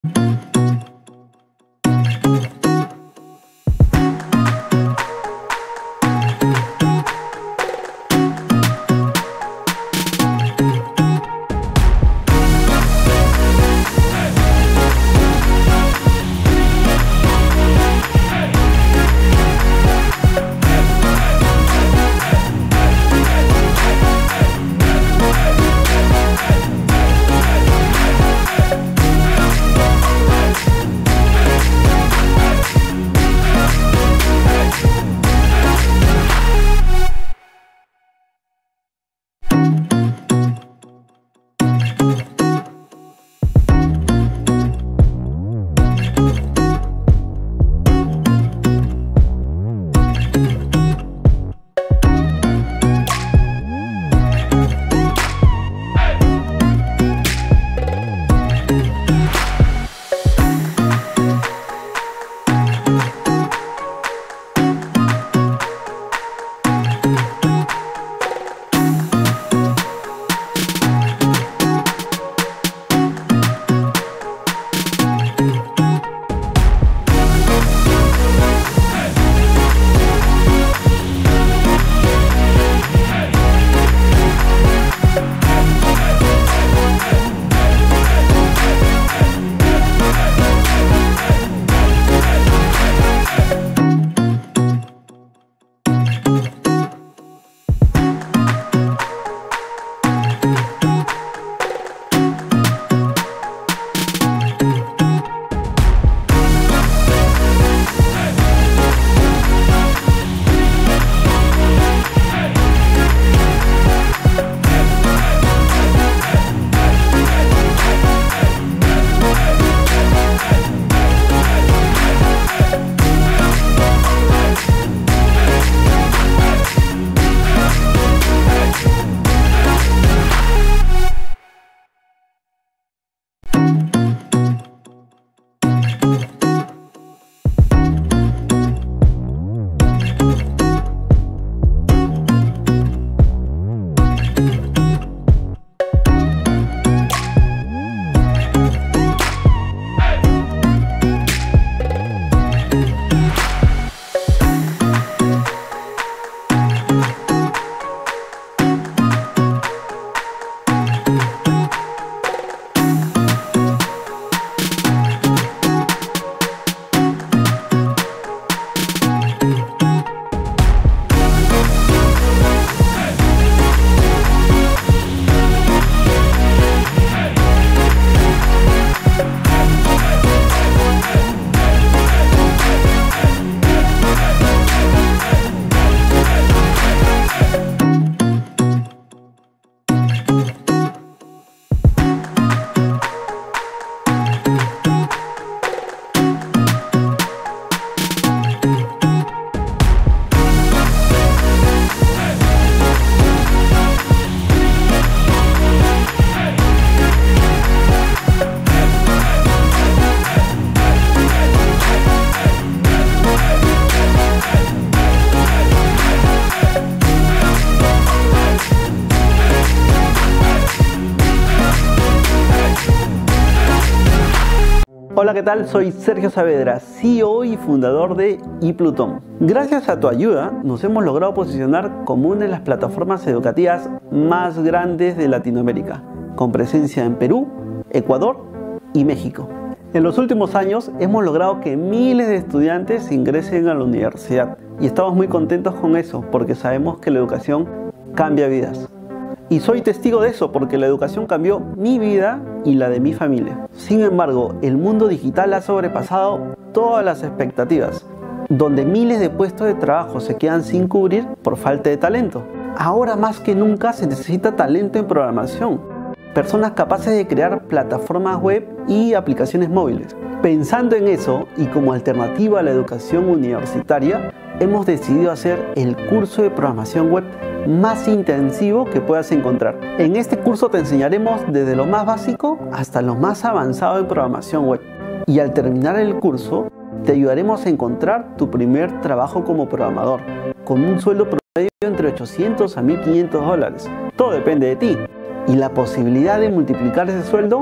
Hola, ¿qué tal? Soy Sergio Saavedra, CEO y fundador de iPlutón. Gracias a tu ayuda nos hemos logrado posicionar como una de las plataformas educativas más grandes de Latinoamérica, con presencia en Perú, Ecuador y México. En los últimos años hemos logrado que miles de estudiantes ingresen a la universidad y estamos muy contentos con eso porque sabemos que la educación cambia vidas. Y soy testigo de eso porque la educación cambió mi vida y la de mi familia. Sin embargo, el mundo digital ha sobrepasado todas las expectativas, donde miles de puestos de trabajo se quedan sin cubrir por falta de talento. Ahora más que nunca se necesita talento en programación, personas capaces de crear plataformas web y aplicaciones móviles. Pensando en eso y como alternativa a la educación universitaria, hemos decidido hacer el curso de programación web más intensivo que puedas encontrar. En este curso te enseñaremos desde lo más básico hasta lo más avanzado en programación web. Y al terminar el curso, te ayudaremos a encontrar tu primer trabajo como programador, con un sueldo promedio entre 800 a 1.500 dólares. Todo depende de ti. Y la posibilidad de multiplicar ese sueldo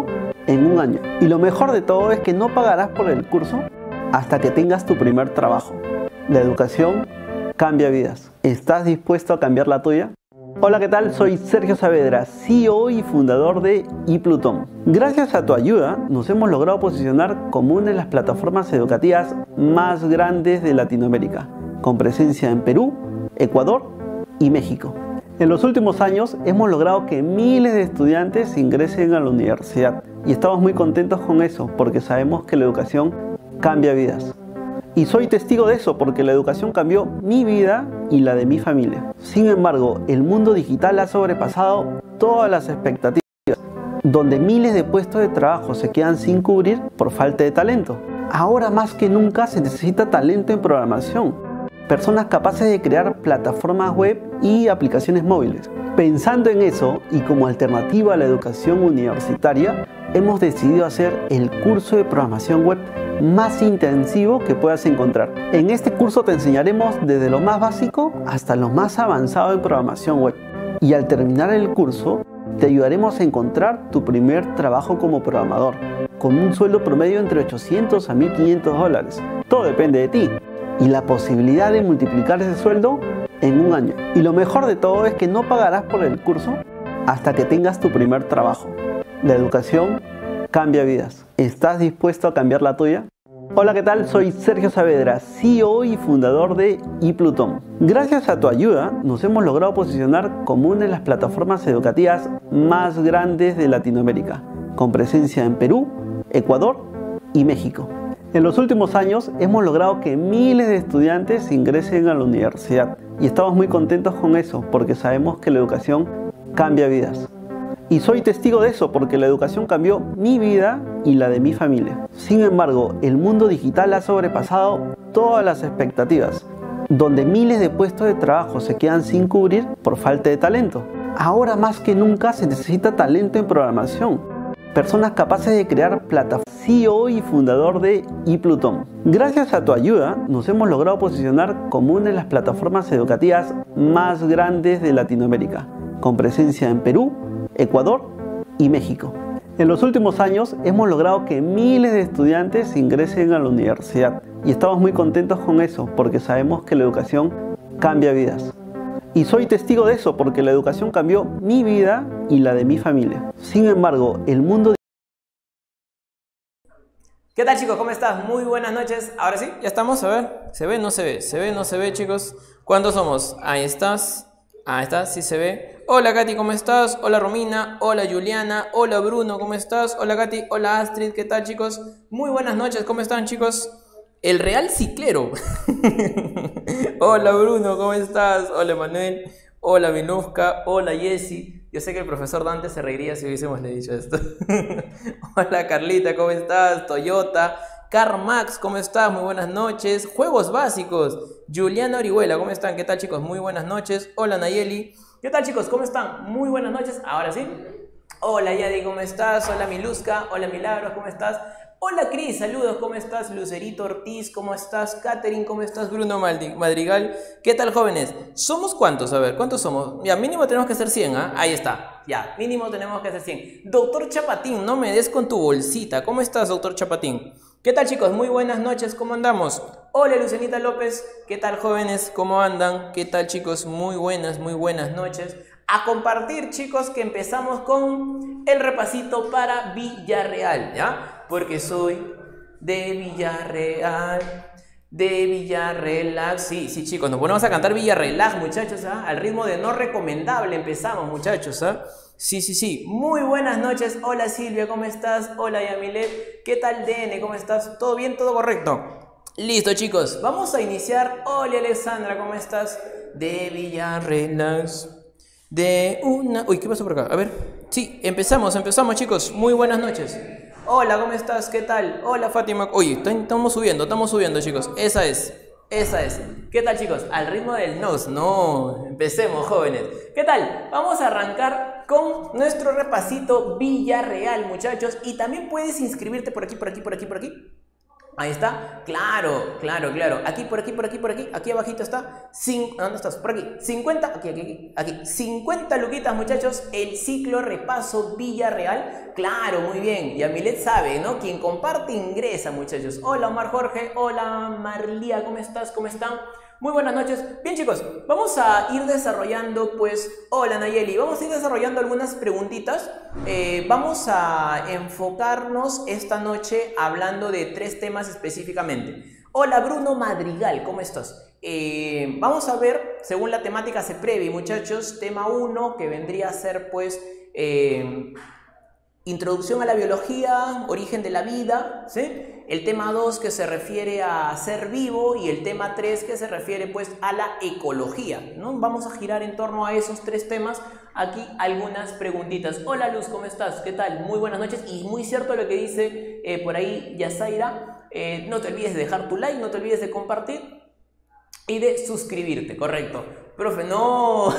en un año. Y lo mejor de todo es que no pagarás por el curso hasta que tengas tu primer trabajo. La educación cambia vidas. ¿Estás dispuesto a cambiar la tuya? Hola, ¿qué tal? Soy Sergio Saavedra, CEO y fundador de iPlutón. Gracias a tu ayuda nos hemos logrado posicionar como una de las plataformas educativas más grandes de Latinoamérica, con presencia en Perú, Ecuador y México. En los últimos años hemos logrado que miles de estudiantes ingresen a la universidad y estamos muy contentos con eso porque sabemos que la educación cambia vidas. Y soy testigo de eso porque la educación cambió mi vida y la de mi familia. Sin embargo, el mundo digital ha sobrepasado todas las expectativas, donde miles de puestos de trabajo se quedan sin cubrir por falta de talento. Ahora más que nunca se necesita talento en programación, personas capaces de crear plataformas web y aplicaciones móviles. Pensando en eso y como alternativa a la educación universitaria, hemos decidido hacer el curso de programación web más intensivo que puedas encontrar. En este curso te enseñaremos desde lo más básico hasta lo más avanzado en programación web. Y al terminar el curso, te ayudaremos a encontrar tu primer trabajo como programador, con un sueldo promedio entre $800 a $1.500. Todo depende de ti. Y la posibilidad de multiplicar ese sueldo en un año. Y lo mejor de todo es que no pagarás por el curso hasta que tengas tu primer trabajo. La educación cambia vidas. ¿Estás dispuesto a cambiar la tuya? Hola, ¿qué tal? Soy Sergio Saavedra, CEO y fundador de iPlutón. Gracias a tu ayuda nos hemos logrado posicionar como una de las plataformas educativas más grandes de Latinoamérica, con presencia en Perú, Ecuador y México. En los últimos años hemos logrado que miles de estudiantes ingresen a la universidad y estamos muy contentos con eso porque sabemos que la educación cambia vidas. Y soy testigo de eso porque la educación cambió mi vida y la de mi familia. Sin embargo, el mundo digital ha sobrepasado todas las expectativas, donde miles de puestos de trabajo se quedan sin cubrir por falta de talento. Ahora más que nunca se necesita talento en programación, personas capaces de crear plataformas. CEO y fundador de iPlutón. Gracias a tu ayuda nos hemos logrado posicionar como una de las plataformas educativas más grandes de Latinoamérica, con presencia en Perú, Ecuador y México. En los últimos años hemos logrado que miles de estudiantes ingresen a la universidad y estamos muy contentos con eso porque sabemos que la educación cambia vidas. Y soy testigo de eso porque la educación cambió mi vida y la de mi familia. Sin embargo, el mundo... ¿Qué tal, chicos? ¿Cómo estás? Muy buenas noches. Ahora sí, ya estamos. A ver, ¿se ve? ¿No se ve? ¿Se ve? ¿No se ve, chicos? ¿Cuántos somos? Ahí estás. Ahí estás, sí se ve. Hola, Katy, ¿cómo estás? Hola, Romina. Hola, Juliana. Hola, Bruno, ¿cómo estás? Hola, Katy. Hola, Astrid. ¿Qué tal, chicos? Muy buenas noches. ¿Cómo están, chicos? El Real Ciclero. Hola, Bruno, ¿cómo estás? Hola, Manuel. Hola, Miluska. Hola, Jessy. Yo sé que el profesor Dante se reiría si hubiésemos le dicho esto. Hola, Carlita, ¿cómo estás? Toyota. Carmax, ¿cómo estás? Muy buenas noches. Juegos básicos. Juliana Orihuela, ¿cómo están? ¿Qué tal, chicos? Muy buenas noches. Hola, Nayeli. ¿Qué tal, chicos? ¿Cómo están? Muy buenas noches. Ahora sí. Hola, Yadi, ¿cómo estás? Hola, Miluska. Hola, Milagros, ¿cómo estás? Hola, Cris, saludos, ¿cómo estás? Lucerito Ortiz, ¿cómo estás? Katherine, ¿cómo estás? Bruno Madrigal, ¿qué tal, jóvenes? ¿Somos cuántos? A ver, ¿cuántos somos? Ya, mínimo tenemos que ser 100, ¿ah? Ahí está, ya, mínimo tenemos que ser 100. Doctor Chapatín, no me des con tu bolsita. ¿Cómo estás, doctor Chapatín? ¿Qué tal, chicos? Muy buenas noches, ¿cómo andamos? Hola, Lucenita López, ¿qué tal, jóvenes? ¿Cómo andan? ¿Qué tal, chicos? Muy buenas noches. A compartir, chicos, que empezamos con el repasito para Villarreal, ¿ya? Porque soy de Villarreal, de Villarrelax. Sí, chicos, nos ponemos a cantar Villarrelax, muchachos, ¿ah? Al ritmo de No Recomendable empezamos, muchachos, ¿ah? Sí. Muy buenas noches. Hola, Silvia, ¿cómo estás? Hola, Yamilet. ¿Qué tal, DN? ¿Cómo estás? ¿Todo bien? ¿Todo correcto? Listo, chicos. Vamos a iniciar. Hola, Alessandra, ¿cómo estás? De Villarrelax. De una... Uy, ¿qué pasó por acá? A ver. Sí, empezamos, chicos. Muy buenas noches. Hola, ¿cómo estás? ¿Qué tal? Hola, Fátima. Oye, estamos subiendo, chicos. Esa es. ¿Qué tal, chicos? Al ritmo del nos. No, empecemos, jóvenes. ¿Qué tal? Vamos a arrancar con nuestro repasito Villarreal, muchachos. Y también puedes inscribirte por aquí. Ahí está, claro, claro, claro. Aquí, por aquí, por aquí, por aquí. Aquí abajito está. ¿Dónde estás? Por aquí. 50, aquí. 50 luquitas, muchachos. El ciclo repaso Villarreal. Claro, muy bien. Yamilet sabe, ¿no? Quien comparte ingresa, muchachos. Hola, Omar Jorge. Hola, Marlía. ¿Cómo estás? ¿Cómo están? Muy buenas noches. Bien, chicos, vamos a ir desarrollando, pues, hola Nayeli, vamos a ir desarrollando algunas preguntitas. Vamos a enfocarnos esta noche hablando de 3 temas específicamente. Hola Bruno Madrigal, ¿cómo estás? Vamos a ver, según la temática se prevé, muchachos, tema 1, que vendría a ser, pues, introducción a la biología, origen de la vida, ¿sí? El tema 2 que se refiere a ser vivo y el tema 3 que se refiere pues a la ecología, ¿no? Vamos a girar en torno a esos 3 temas. Aquí algunas preguntitas. Hola Luz, ¿cómo estás? ¿Qué tal? Muy buenas noches y muy cierto lo que dice por ahí Yasaira. No te olvides de dejar tu like, no te olvides de compartir y de suscribirte, correcto. Profe, no.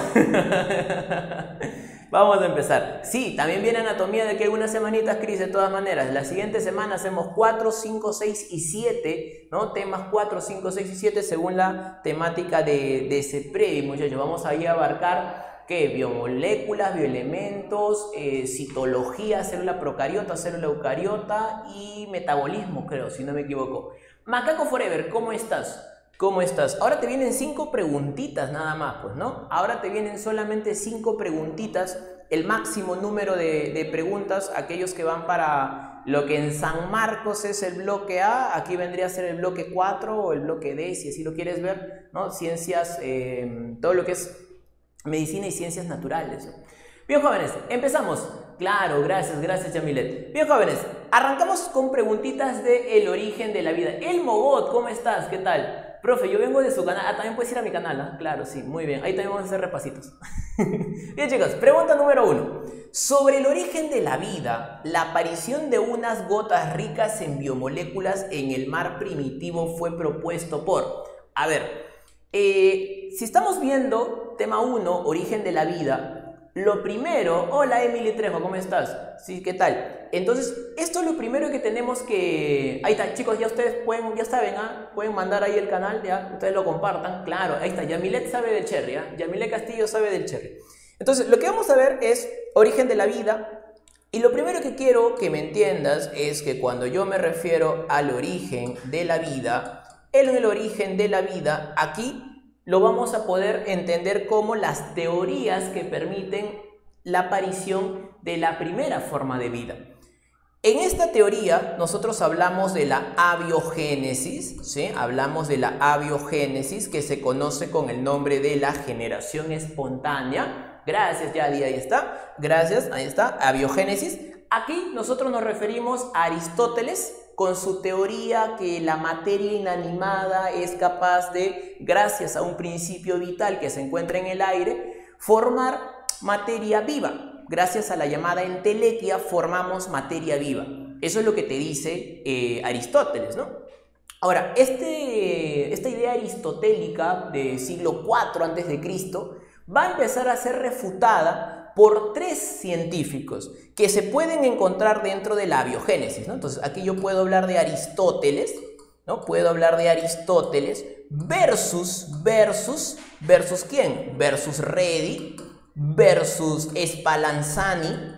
Vamos a empezar. Sí, también viene anatomía de aquí algunas semanitas, Cris, de todas maneras. La siguiente semana hacemos 4, 5, 6 y 7, ¿no? Temas 4, 5, 6 y 7 según la temática de ese previo, muchachos. Vamos ahí a abarcar, ¿qué? Biomoléculas, bioelementos, citología, célula procariota, célula eucariota y metabolismo, creo, si no me equivoco. Macaco Forever, ¿cómo estás? ¿Cómo estás? Ahora te vienen 5 preguntitas nada más, pues, ¿no? Ahora te vienen solamente 5 preguntitas, el máximo número de preguntas, aquellos que van para lo que en San Marcos es el bloque A, aquí vendría a ser el bloque 4 o el bloque D, si así lo quieres ver, ¿no? Ciencias, todo lo que es medicina y ciencias naturales. Bien, jóvenes, empezamos. Claro, gracias, Yamilet. Bien, jóvenes, arrancamos con preguntitas del origen de la vida. El Mogot, ¿cómo estás? ¿Qué tal? Profe, yo vengo de su canal. Ah, también puedes ir a mi canal, ¿no? Claro, sí, muy bien. Ahí también vamos a hacer repasitos. Bien, chicos, pregunta número 1. Sobre el origen de la vida, la aparición de unas gotas ricas en biomoléculas en el mar primitivo fue propuesto por... A ver, si estamos viendo tema 1, origen de la vida, lo primero... Hola, Emily Trejo, ¿cómo estás? Sí, ¿qué tal? Entonces, esto es lo primero que tenemos que... Ahí está, chicos, ya ustedes pueden, ya saben, ¿ah? Pueden mandar ahí el canal, ya, ustedes lo compartan. Claro, ahí está, Yamilet sabe del cherry, ¿ah? Yamilet Castillo sabe del cherry. Entonces, lo que vamos a ver es origen de la vida. Y lo primero que quiero que me entiendas es que cuando yo me refiero al origen de la vida, el origen de la vida, aquí lo vamos a poder entender como las teorías que permiten la aparición de la primera forma de vida. En esta teoría nosotros hablamos de la abiogénesis, ¿sí? Hablamos de la abiogénesis que se conoce con el nombre de la generación espontánea. Gracias, Yadi, ahí está. Gracias, ahí está, abiogénesis. Aquí nosotros nos referimos a Aristóteles con su teoría que la materia inanimada es capaz de, gracias a un principio vital que se encuentra en el aire, formar materia viva. Gracias a la llamada entelequia formamos materia viva. Eso es lo que te dice Aristóteles, ¿no? Ahora, esta idea aristotélica del siglo IV a.C. va a empezar a ser refutada por 3 científicos que se pueden encontrar dentro de la abiogénesis, ¿no? Entonces, aquí yo puedo hablar de Aristóteles, ¿no? Puedo hablar de Aristóteles versus ¿quién? Versus Redi, versus Spallanzani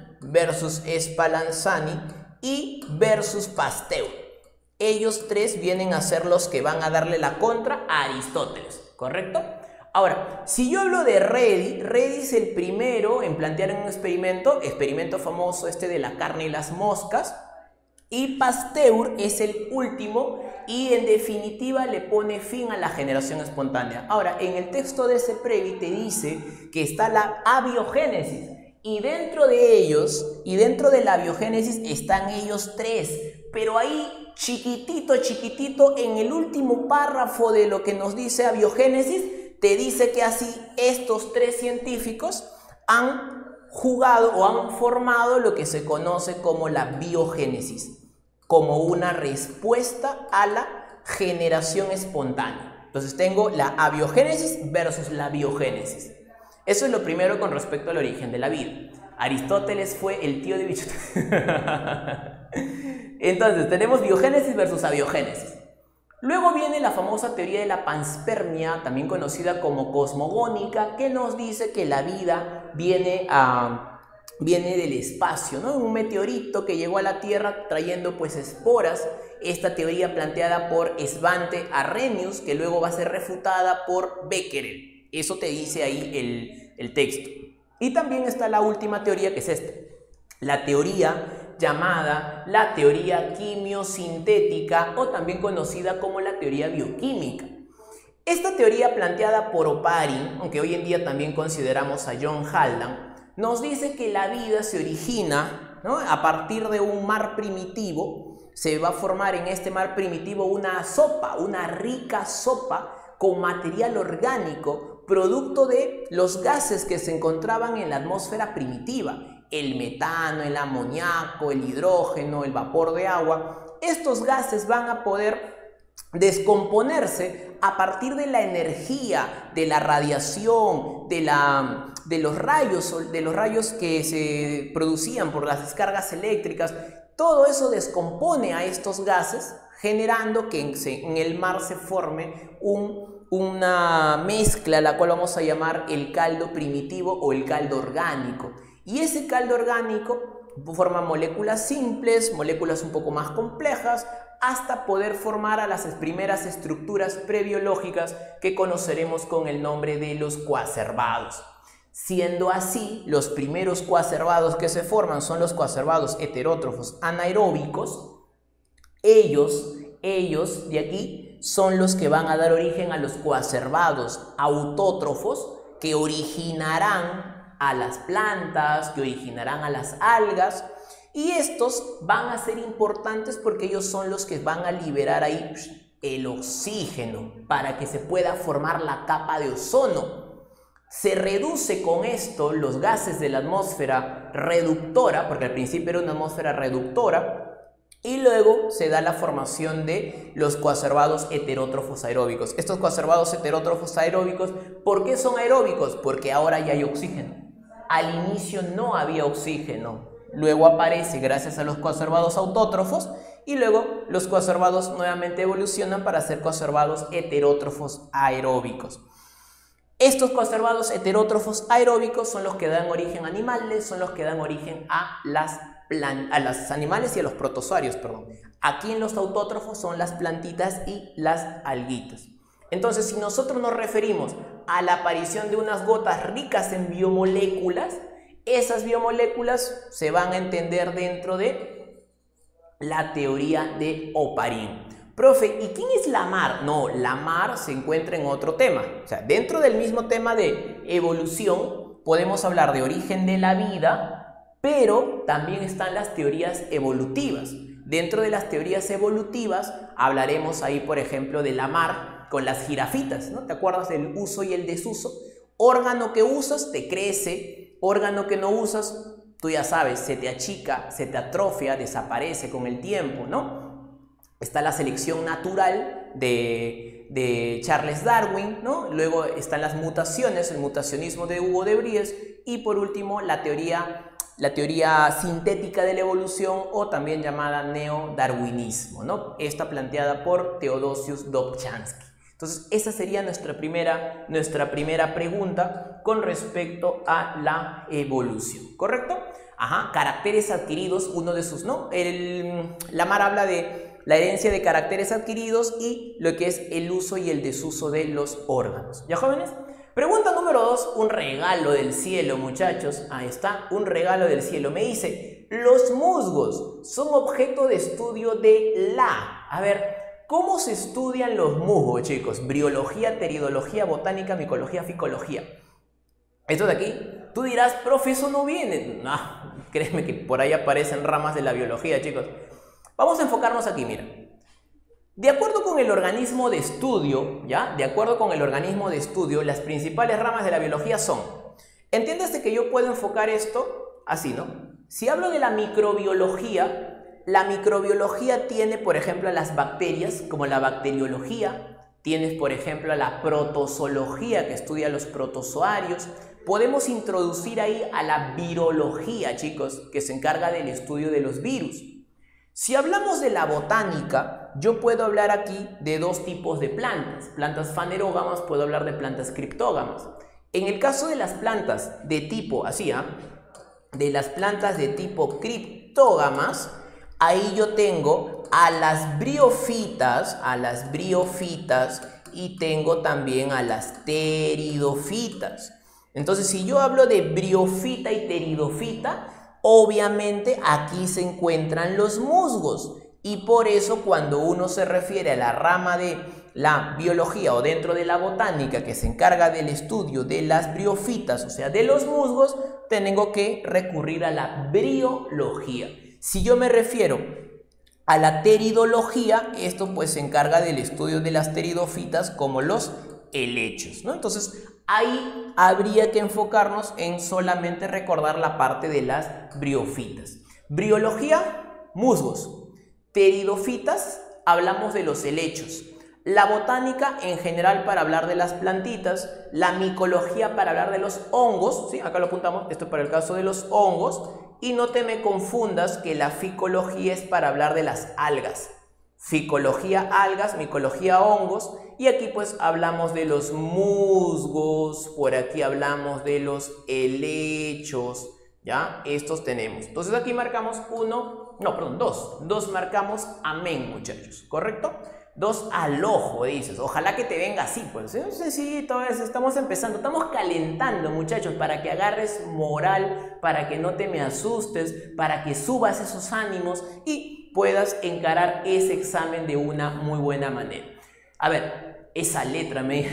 y versus Pasteur. Ellos 3 vienen a ser los que van a darle la contra a Aristóteles, ¿correcto? Ahora, si yo hablo de Redi es el primero en plantear un experimento famoso este de la carne y las moscas, y Pasteur es el último y en definitiva le pone fin a la generación espontánea. Ahora, en el texto de ese Previ te dice que está la abiogénesis y dentro de ellos, y dentro de la abiogénesis están ellos 3, pero ahí chiquitito en el último párrafo de lo que nos dice abiogénesis te dice que así estos 3 científicos han jugado o han formado lo que se conoce como la biogénesis, como una respuesta a la generación espontánea. Entonces tengo la abiogénesis versus la biogénesis. Eso es lo primero con respecto al origen de la vida. Aristóteles fue el tío de bicho. Entonces tenemos biogénesis versus abiogénesis. Luego viene la famosa teoría de la panspermia, también conocida como cosmogónica, que nos dice que la vida viene del espacio, ¿no? Un meteorito que llegó a la Tierra trayendo pues esporas. Esta teoría planteada por Svante Arrhenius, que luego va a ser refutada por Becquerel. Eso te dice ahí el texto. Y también está la última teoría, que es esta, la teoría llamada la teoría quimiosintética, o también conocida como la teoría bioquímica. Esta teoría, planteada por Oparin, aunque hoy en día también consideramos a John Haldane, nos dice que la vida se origina, ¿no?, a partir de un mar primitivo. Se va a formar en este mar primitivo una sopa, una rica sopa con material orgánico, producto de los gases que se encontraban en la atmósfera primitiva. El metano, el amoníaco, el hidrógeno, el vapor de agua. Estos gases van a poder descomponerse a partir de la energía, de la radiación, de los rayos que se producían por las descargas eléctricas. Todo eso descompone a estos gases, generando que en el mar se forme una mezcla, la cual vamos a llamar el caldo primitivo o el caldo orgánico. Y ese caldo orgánico forma moléculas simples, moléculas un poco más complejas, hasta poder formar a las primeras estructuras prebiológicas que conoceremos con el nombre de los coacervados. Siendo así, los primeros coacervados que se forman son los coacervados heterótrofos anaeróbicos. Ellos de aquí son los que van a dar origen a los coacervados autótrofos, que originarán a las plantas, que originarán a las algas, y estos van a ser importantes porque ellos son los que van a liberar ahí el oxígeno para que se pueda formar la capa de ozono. Se reduce con esto los gases de la atmósfera reductora, porque al principio era una atmósfera reductora, y luego se da la formación de los coacervados heterótrofos aeróbicos. Estos coacervados heterótrofos aeróbicos, ¿por qué son aeróbicos? Porque ahora ya hay oxígeno. Al inicio no había oxígeno, luego aparece gracias a los coacervados autótrofos, y luego los coacervados nuevamente evolucionan para ser coacervados heterótrofos aeróbicos. Estos coacervados heterótrofos aeróbicos son los que dan origen a animales, son los que dan origen a los animales y a los protozoarios, perdón. Aquí en los autótrofos son las plantitas y las alguitas. Entonces, si nosotros nos referimos a la aparición de unas gotas ricas en biomoléculas, esas biomoléculas se van a entender dentro de la teoría de Oparin. Profe, ¿y quién es la mar? No, la mar se encuentra en otro tema. O sea, dentro del mismo tema de evolución, podemos hablar de origen de la vida, pero también están las teorías evolutivas. Dentro de las teorías evolutivas hablaremos ahí, por ejemplo, de la mar con las jirafitas, ¿no? ¿Te acuerdas del uso y el desuso? Órgano que usas te crece, órgano que no usas, tú ya sabes, se te achica, se te atrofia, desaparece con el tiempo, ¿no? Está la selección natural de Charles Darwin, ¿no? Luego están las mutaciones, el mutacionismo de Hugo de Vries, y por último la teoría sintética de la evolución, o también llamada neodarwinismo, ¿no? Esta planteada por Theodosius Dobzhansky. Entonces, esa sería nuestra primera pregunta con respecto a la evolución, ¿correcto? Ajá, caracteres adquiridos, uno de sus, ¿no? Lamar habla de la herencia de caracteres adquiridos y lo que es el uso y el desuso de los órganos. ¿Ya, jóvenes? Pregunta número 2, un regalo del cielo, muchachos. Ahí está, un regalo del cielo. Me dice, los musgos son objeto de estudio de la... A ver, ¿cómo se estudian los musgos, chicos? Briología, teridología, botánica, micología, ficología. Esto de aquí, tú dirás, profe, eso no viene. No, créeme que por ahí aparecen ramas de la biología, chicos. Vamos a enfocarnos aquí, mira. De acuerdo con el organismo de estudio, ¿ya? De acuerdo con el organismo de estudio, las principales ramas de la biología son... Entiéndase que yo puedo enfocar esto así, ¿no? Si hablo de la microbiología tiene, por ejemplo, a las bacterias, como la bacteriología. Tienes, por ejemplo, a la protozoología, que estudia los protozoarios. Podemos introducir ahí a la virología, chicos, que se encarga del estudio de los virus. Si hablamos de la botánica, yo puedo hablar aquí de dos tipos de plantas. Plantas fanerógamas, puedo hablar de plantas criptógamas. En el caso de las plantas de tipo, de las plantas de tipo criptógamas, ahí yo tengo a las briófitas, y tengo también a las pteridofitas. Entonces, si yo hablo de briófita y pteridofita, obviamente aquí se encuentran los musgos. Y por eso cuando uno se refiere a la rama de la biología o dentro de la botánica que se encarga del estudio de las briófitas, o sea, de los musgos, tengo que recurrir a la briología. Si yo me refiero a la pteridología, esto pues se encarga del estudio de las pteridofitas como los helechos, ¿no? Entonces, ahí habría que enfocarnos en solamente recordar la parte de las briófitas. Briología, musgos. Pteridofitas, hablamos de los helechos. La botánica en general para hablar de las plantitas. La micología para hablar de los hongos. ¿Sí? Acá lo apuntamos, esto es para el caso de los hongos. Y no te me confundas que la ficología es para hablar de las algas. Ficología, algas, micología, hongos. Y aquí pues hablamos de los musgos, por aquí hablamos de los helechos, ¿ya? Estos tenemos. Entonces aquí marcamos dos marcamos amén, muchachos, ¿correcto? 2 al ojo, dices. Ojalá que te venga así, pues. Sí, estamos empezando, estamos calentando, muchachos, para que agarres moral, para que no te me asustes, para que subas esos ánimos y puedas encarar ese examen de una muy buena manera. A ver, esa letra me...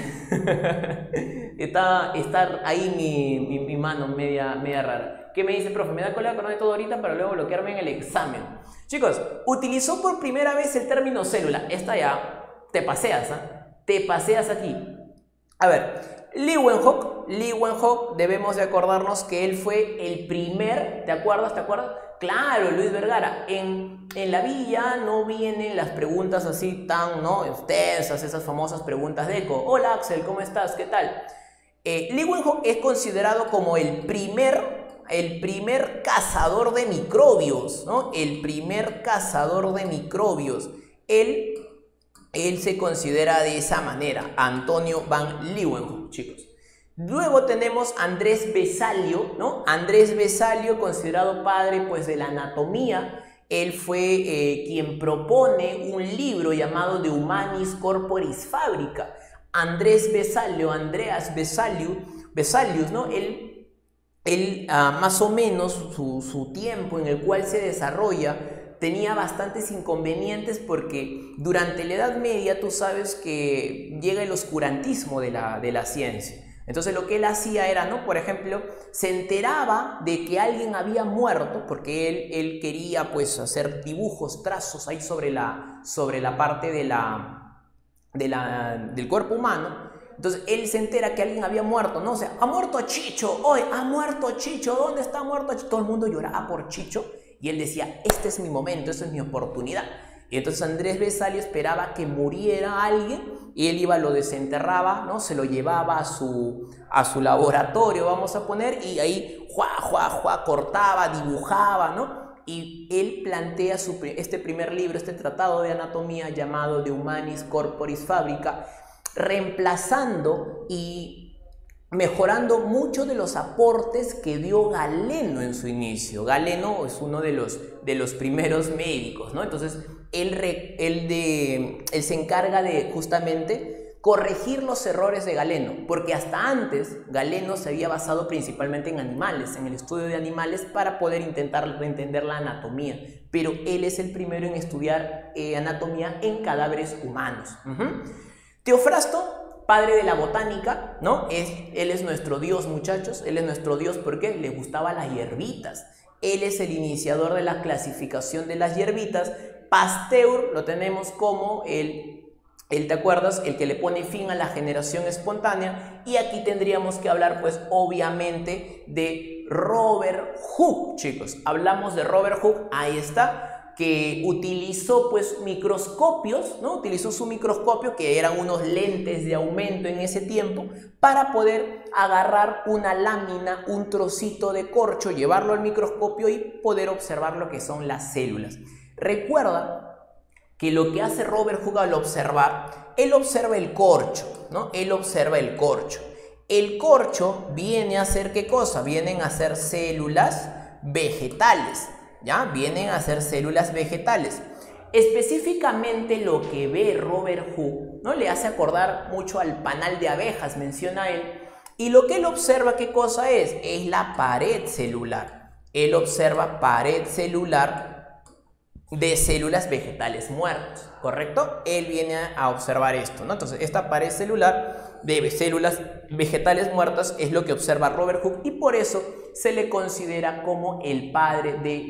está ahí mi mano media rara. ¿Qué me dice, profe? Me da cola con todo ahorita para luego bloquearme en el examen. Chicos, utilizó por primera vez el término célula. Esta ya te paseas, te paseas aquí. A ver, Leeuwenhoek, debemos de acordarnos que él fue el primer, ¿te acuerdas? Claro, Luis Vergara. En la villa no vienen las preguntas así tan, ¿no?, extensas, esas famosas preguntas de eco. Hola Axel, ¿cómo estás? ¿Qué tal? Leeuwenhoek es considerado como el primer cazador de microbios, ¿no? El primer cazador de microbios. Él se considera de esa manera, Antonio van Leeuwenhoek, chicos. Luego tenemos Andrés Vesalio, ¿no? Andrés Vesalio, considerado padre pues de la anatomía. Él fue quien propone un libro llamado De Humanis Corporis Fabrica. Andrés Vesalio, Andreas Vesalius, ¿no? Él más o menos su tiempo en el cual se desarrolla tenía bastantes inconvenientes porque durante la Edad Media tú sabes que llega el oscurantismo de la ciencia. Entonces lo que él hacía era, ¿no?, por ejemplo, se enteraba de que alguien había muerto porque él quería pues hacer dibujos, trazos ahí sobre la parte del cuerpo humano. Entonces él se entera que alguien había muerto, ¿no? O sea, ha muerto Chicho, hoy ha muerto Chicho, ¿dónde está muerto Chicho? Todo el mundo lloraba por Chicho y él decía, este es mi momento, esta es mi oportunidad. Y entonces Andrés Vesalio esperaba que muriera alguien y él iba, lo desenterraba, ¿no? Se lo llevaba a su laboratorio, vamos a poner, y ahí cortaba, dibujaba, ¿no? Y él plantea este primer libro, este tratado de anatomía llamado De Humanis Corporis Fabrica, reemplazando y mejorando muchos de los aportes que dio Galeno en su inicio. Galeno es uno de los primeros médicos, ¿no? Entonces él se encarga de justamente corregir los errores de Galeno, porque hasta antes Galeno se había basado principalmente en animales, en el estudio de animales para poder intentar entender la anatomía, pero él es el primero en estudiar anatomía en cadáveres humanos. Teofrasto, padre de la botánica, ¿no? Él es nuestro dios, muchachos. Él es nuestro dios porque le gustaban las hierbitas. Él es el iniciador de la clasificación de las hierbitas. Pasteur lo tenemos como ¿te acuerdas? El que le pone fin a la generación espontánea. Y aquí tendríamos que hablar, pues, obviamente, de Robert Hooke, chicos. Hablamos de Robert Hooke, ahí está, que utilizó, pues, microscopios, ¿no? Utilizó su microscopio, que eran unos lentes de aumento en ese tiempo, para poder agarrar una lámina, un trocito de corcho, llevarlo al microscopio y poder observar lo que son las células. Recuerda que lo que hace Robert Hooke al observar, él observa el corcho, ¿no? Él observa el corcho. El corcho viene a hacer ¿qué cosa? Vienen a ser células vegetales, ¿ya? Vienen a ser células vegetales. Específicamente lo que ve Robert Hooke, ¿no? Le hace acordar mucho al panal de abejas, menciona él. Y lo que él observa, ¿qué cosa es? Es la pared celular. Él observa pared celular de células vegetales muertas, ¿correcto? Él viene a observar esto, ¿no? Entonces, esta pared celular de células vegetales muertas es lo que observa Robert Hooke y por eso se le considera como el padre de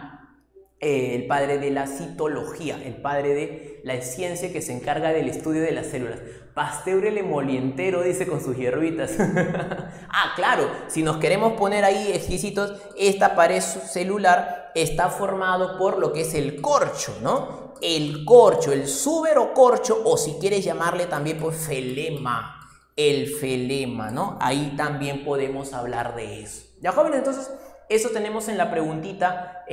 la citología, el padre de la ciencia que se encarga del estudio de las células. Pasteur el emolientero, dice con sus hierbitas. Ah, claro, si nos queremos poner ahí exquisitos, esta pared celular está formado por lo que es el corcho, ¿no? El corcho, el suberocorcho, o si quieres llamarle también pues felema, el felema, ¿no? Ahí también podemos hablar de eso. ¿Ya, jóvenes? Entonces, eso tenemos en la preguntita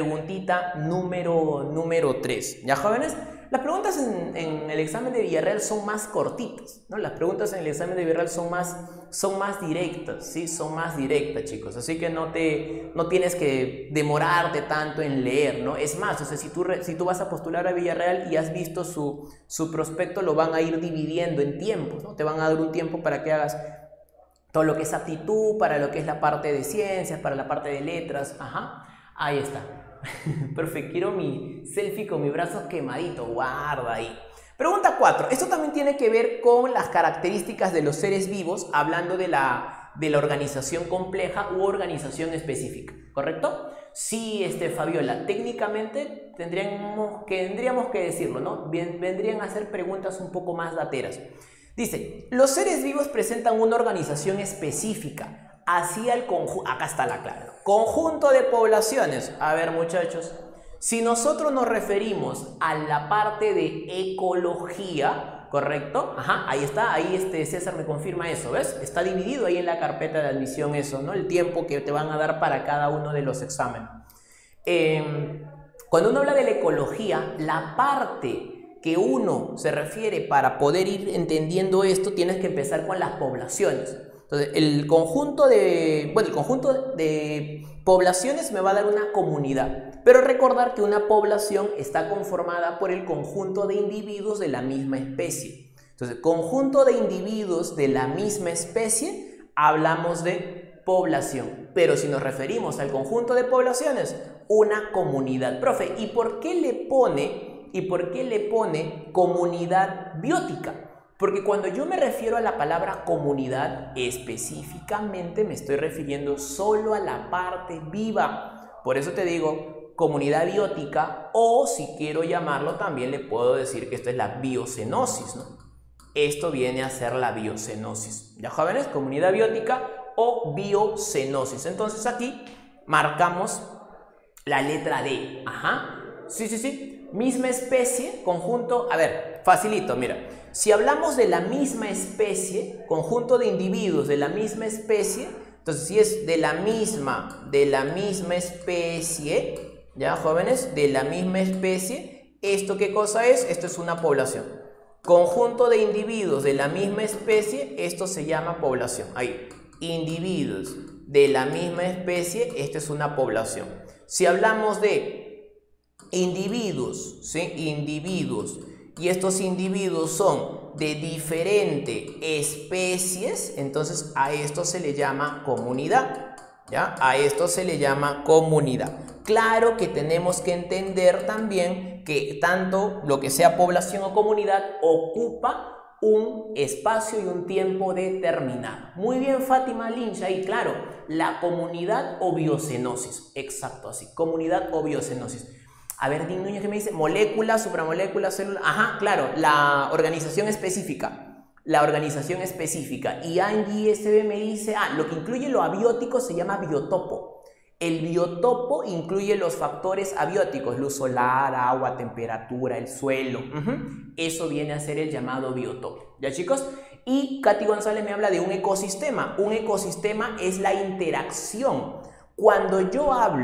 número 3. ¿Ya, jóvenes? Las preguntas en el examen de Villarreal son más cortitas, ¿no? Las preguntas en el examen de Villarreal son más directas, ¿sí? Son más directas, chicos. Así que no tienes que demorarte tanto en leer, ¿no? Es más, o sea, si tú vas a postular a Villarreal y has visto su prospecto, lo van a ir dividiendo en tiempos, ¿no? Te van a dar un tiempo para que hagas todo lo que es aptitud, para lo que es la parte de ciencias, para la parte de letras. Ajá, ahí está. Perfecto, quiero mi selfie con mi brazo quemadito, guarda ahí. Pregunta 4. Esto también tiene que ver con las características de los seres vivos, hablando de la organización compleja u organización específica, ¿correcto? Sí, Fabiola, técnicamente tendríamos que decirlo, ¿no? Vendrían a ser preguntas un poco más dateras. Dice, los seres vivos presentan una organización específica hacia el conjunto, acá está la clave, conjunto de poblaciones. A ver, muchachos, si nosotros nos referimos a la parte de ecología, ¿correcto? Ajá, ahí está, ahí César me confirma eso, ¿ves? Está dividido ahí en la carpeta de admisión eso, ¿no? El tiempo que te van a dar para cada uno de los exámenes. Cuando uno habla de la ecología, la parte que uno se refiere para poder ir entendiendo esto, tienes que empezar con las poblaciones. Entonces, el conjunto de poblaciones me va a dar una comunidad. Pero recordar que una población está conformada por el conjunto de individuos de la misma especie. Entonces, conjunto de individuos de la misma especie, hablamos de población. Pero si nos referimos al conjunto de poblaciones, una comunidad. Profe, ¿y por qué le pone comunidad biótica? Porque cuando yo me refiero a la palabra comunidad, específicamente me estoy refiriendo solo a la parte viva. Por eso te digo comunidad biótica, o si quiero llamarlo también le puedo decir que esto es la biocenosis, ¿no? Esto viene a ser la biocenosis. ¿Ya, jóvenes? Comunidad biótica o biocenosis. Entonces aquí marcamos la letra D. Ajá. Sí. Misma especie, conjunto. A ver, facilito, mira. Si hablamos de la misma especie, conjunto de individuos de la misma especie, entonces si es de la misma especie, ya, jóvenes, de la misma especie, ¿esto qué cosa es? Esto es una población. Conjunto de individuos de la misma especie, esto se llama población. Ahí, individuos de la misma especie, esto es una población. Si hablamos de individuos, ¿sí? Individuos, y estos individuos son de diferentes especies, entonces a esto se le llama comunidad, ¿ya? A esto se le llama comunidad. Claro que tenemos que entender también que tanto lo que sea población o comunidad ocupa un espacio y un tiempo determinado. Muy bien, Fátima Lynch, ahí, claro, la comunidad o biocenosis, exacto, así, comunidad o biocenosis. A ver, Dean Núñez, ¿qué me dice? Molécula, supramolécula, célula. Ajá, claro, la organización específica. La organización específica. Y Angie SB me dice, lo que incluye lo abiótico se llama biotopo. El biotopo incluye los factores abióticos, luz solar, agua, temperatura, el suelo. Eso viene a ser el llamado biotopo. ¿Ya, chicos? Y Katy González me habla de un ecosistema. Un ecosistema es la interacción. Cuando yo hablo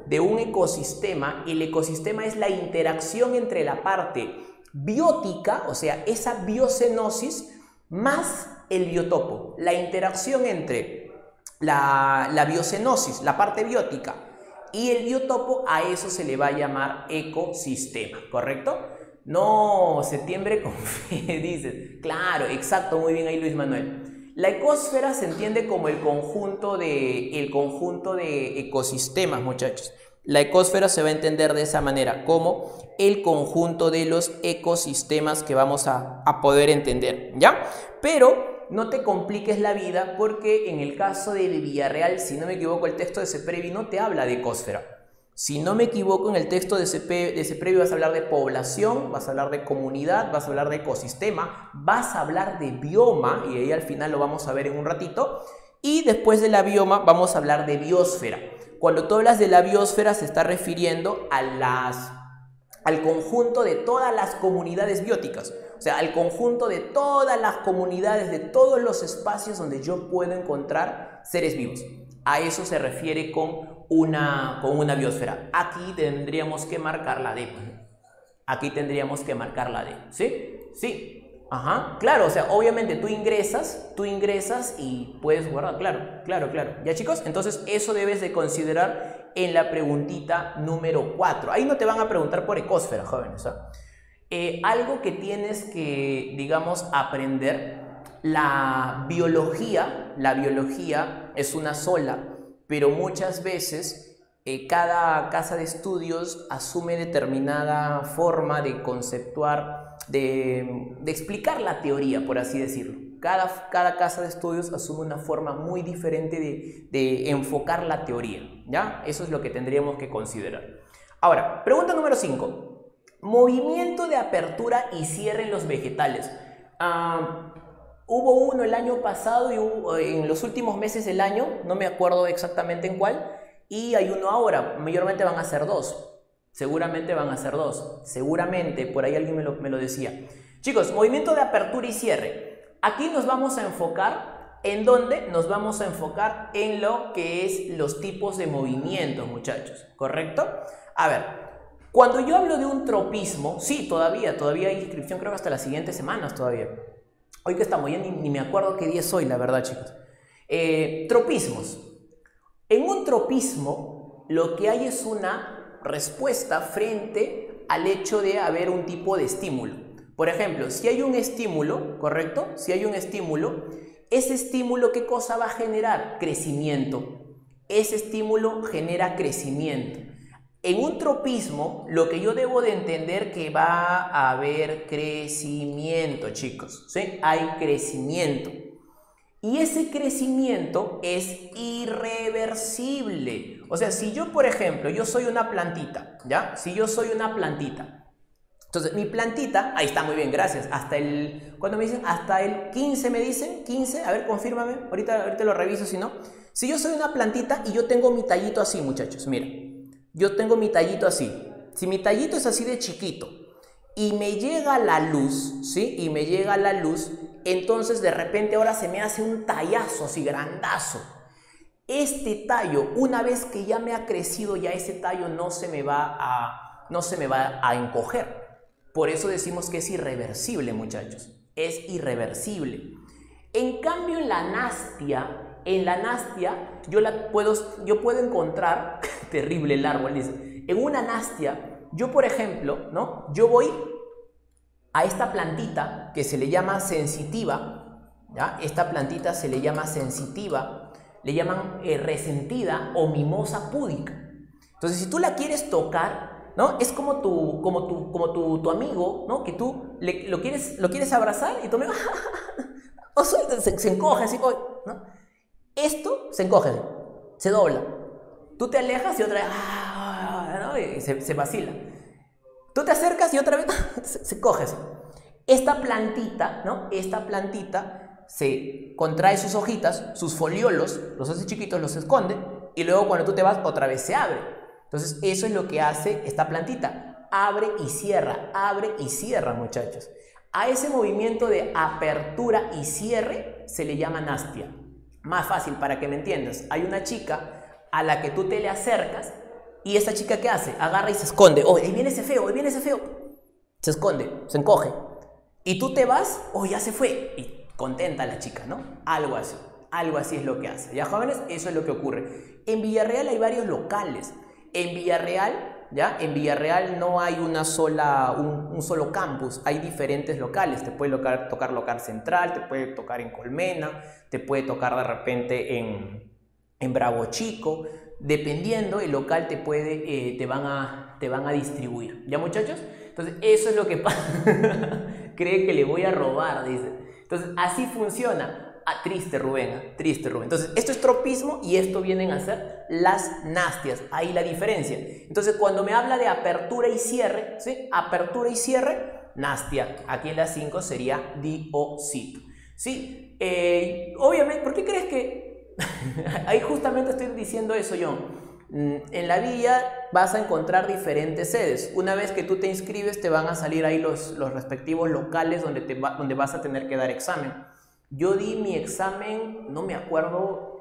de un ecosistema, el ecosistema es la interacción entre la parte biótica, o sea, esa biocenosis, más el biotopo. La interacción entre la biocenosis, la parte biótica, y el biotopo, a eso se le va a llamar ecosistema, ¿correcto? No, septiembre con fe, dices. Claro, exacto, muy bien ahí Luis Manuel. La ecosfera se entiende como el conjunto de ecosistemas, muchachos. La ecosfera se va a entender de esa manera, como el conjunto de los ecosistemas que vamos a poder entender, ¿ya? Pero no te compliques la vida, porque en el caso de Villarreal, si no me equivoco, el texto de CEPREVI no te habla de ecosfera. Si no me equivoco, en el texto de CEPREVI vas a hablar de población, vas a hablar de comunidad, vas a hablar de ecosistema, vas a hablar de bioma, y ahí al final lo vamos a ver en un ratito, y después de la bioma vamos a hablar de biosfera. Cuando tú hablas de la biosfera se está refiriendo al conjunto de todas las comunidades bióticas, o sea, al conjunto de todas las comunidades, de todos los espacios donde yo puedo encontrar seres vivos. A eso se refiere con una biosfera. Aquí tendríamos que marcar la D. Aquí tendríamos que marcar la D. ¿Sí? Sí. Ajá. Claro, o sea, obviamente tú ingresas y puedes guardar. Claro. ¿Ya, chicos? Entonces eso debes de considerar en la preguntita número 4. Ahí no te van a preguntar por ecosfera, jóvenes, ¿eh? Algo que tienes que, digamos, aprender. La biología es una sola, pero muchas veces cada casa de estudios asume determinada forma de conceptuar, de explicar la teoría, por así decirlo. Cada casa de estudios asume una forma muy diferente de enfocar la teoría, ¿ya? Eso es lo que tendríamos que considerar. Ahora, pregunta número 5. Movimiento de apertura y cierre en los vegetales. Hubo uno el año pasado y en los últimos meses del año, no me acuerdo exactamente en cuál, y hay uno ahora. Mayormente van a ser dos. Seguramente van a ser dos. Seguramente, por ahí alguien me lo decía. Chicos, movimiento de apertura y cierre. Aquí nos vamos a enfocar, ¿en dónde? Nos vamos a enfocar en lo que es los tipos de movimientos, muchachos. ¿Correcto? A ver, cuando yo hablo de un tropismo, sí, todavía hay inscripción, creo que hasta las siguientes semanas todavía. Hoy que estamos, ya ni me acuerdo qué día es hoy, la verdad, chicos. Tropismos. En un tropismo, lo que hay es una respuesta frente al hecho de haber un tipo de estímulo. Por ejemplo, si hay un estímulo, ¿correcto? Si hay un estímulo, ese estímulo, ¿qué cosa va a generar? Crecimiento. Ese estímulo genera crecimiento. En un tropismo, lo que yo debo de entender que va a haber crecimiento, chicos, ¿sí? Hay crecimiento. Y ese crecimiento es irreversible. O sea, si yo, por ejemplo, yo soy una plantita, ¿ya? Si yo soy una plantita. Entonces, mi plantita, ahí está, muy bien, gracias. ¿Cuándo me dicen? Hasta el 15 me dicen, 15, a ver, confírmame, ahorita lo reviso si no. Si yo soy una plantita y yo tengo mi tallito así, muchachos, mira. Yo tengo mi tallito así. Si mi tallito es así de chiquito y me llega la luz, ¿sí? Y me llega la luz, entonces de repente ahora se me hace un tallazo así grandazo. Este tallo, una vez que ya me ha crecido, ya ese tallo no se me va a encoger. Por eso decimos que es irreversible, muchachos. Es irreversible. En cambio, en la nastia, yo puedo encontrar, terrible el árbol, dice, en una nastia, yo por ejemplo, ¿no? Yo voy a esta plantita que se le llama sensitiva, ¿ya? Esta plantita se le llama sensitiva, le llaman resentida o mimosa púdica. Entonces, si tú la quieres tocar, ¿no? Es como tu amigo, ¿no? Que tú lo quieres abrazar y tu amigo se encoge así, ¿no? Esto se encoge, se dobla. Tú te alejas y otra vez, ¿no? Y se vacila. Tú te acercas y otra vez se coge así. Esta plantita, ¿no? Esta plantita se contrae sus hojitas, sus foliolos, los hace chiquitos, los esconde y luego cuando tú te vas otra vez se abre. Entonces eso es lo que hace esta plantita. Abre y cierra, muchachos. A ese movimiento de apertura y cierre se le llama nastia. Más fácil para que me entiendas. Hay una chica a la que tú te le acercas ¿Y esta chica qué hace? Agarra y se esconde. Oh, ahí viene ese feo, ahí viene ese feo. Se esconde, se encoge. Y tú te vas, oh, ya se fue. Y contenta la chica, ¿no? Algo así es lo que hace. Ya, jóvenes, eso es lo que ocurre. En Villarreal hay varios locales. En Villarreal, ¿ya? En Villarreal no hay un solo campus, hay diferentes locales. Te puede tocar local central, te puede tocar en Colmena, te puede tocar de repente en Bravo Chico. Dependiendo, el local te van a distribuir. ¿Ya, muchachos? Entonces, eso es lo que pasa. Cree que le voy a robar, dice. Entonces, así funciona. Ah, triste Rubén, triste Rubén. Entonces, esto es tropismo y esto vienen a ser las nastias. Ahí la diferencia. Entonces, cuando me habla de apertura y cierre, ¿sí? Apertura y cierre, nastia. Aquí en la 5 sería diocito. ¿Sí? Obviamente, ¿por qué crees que...? Ahí justamente estoy diciendo eso yo. En la villa vas a encontrar diferentes sedes. Una vez que tú te inscribes, te van a salir ahí los respectivos locales donde vas a tener que dar examen. Yo di mi examen, no me acuerdo,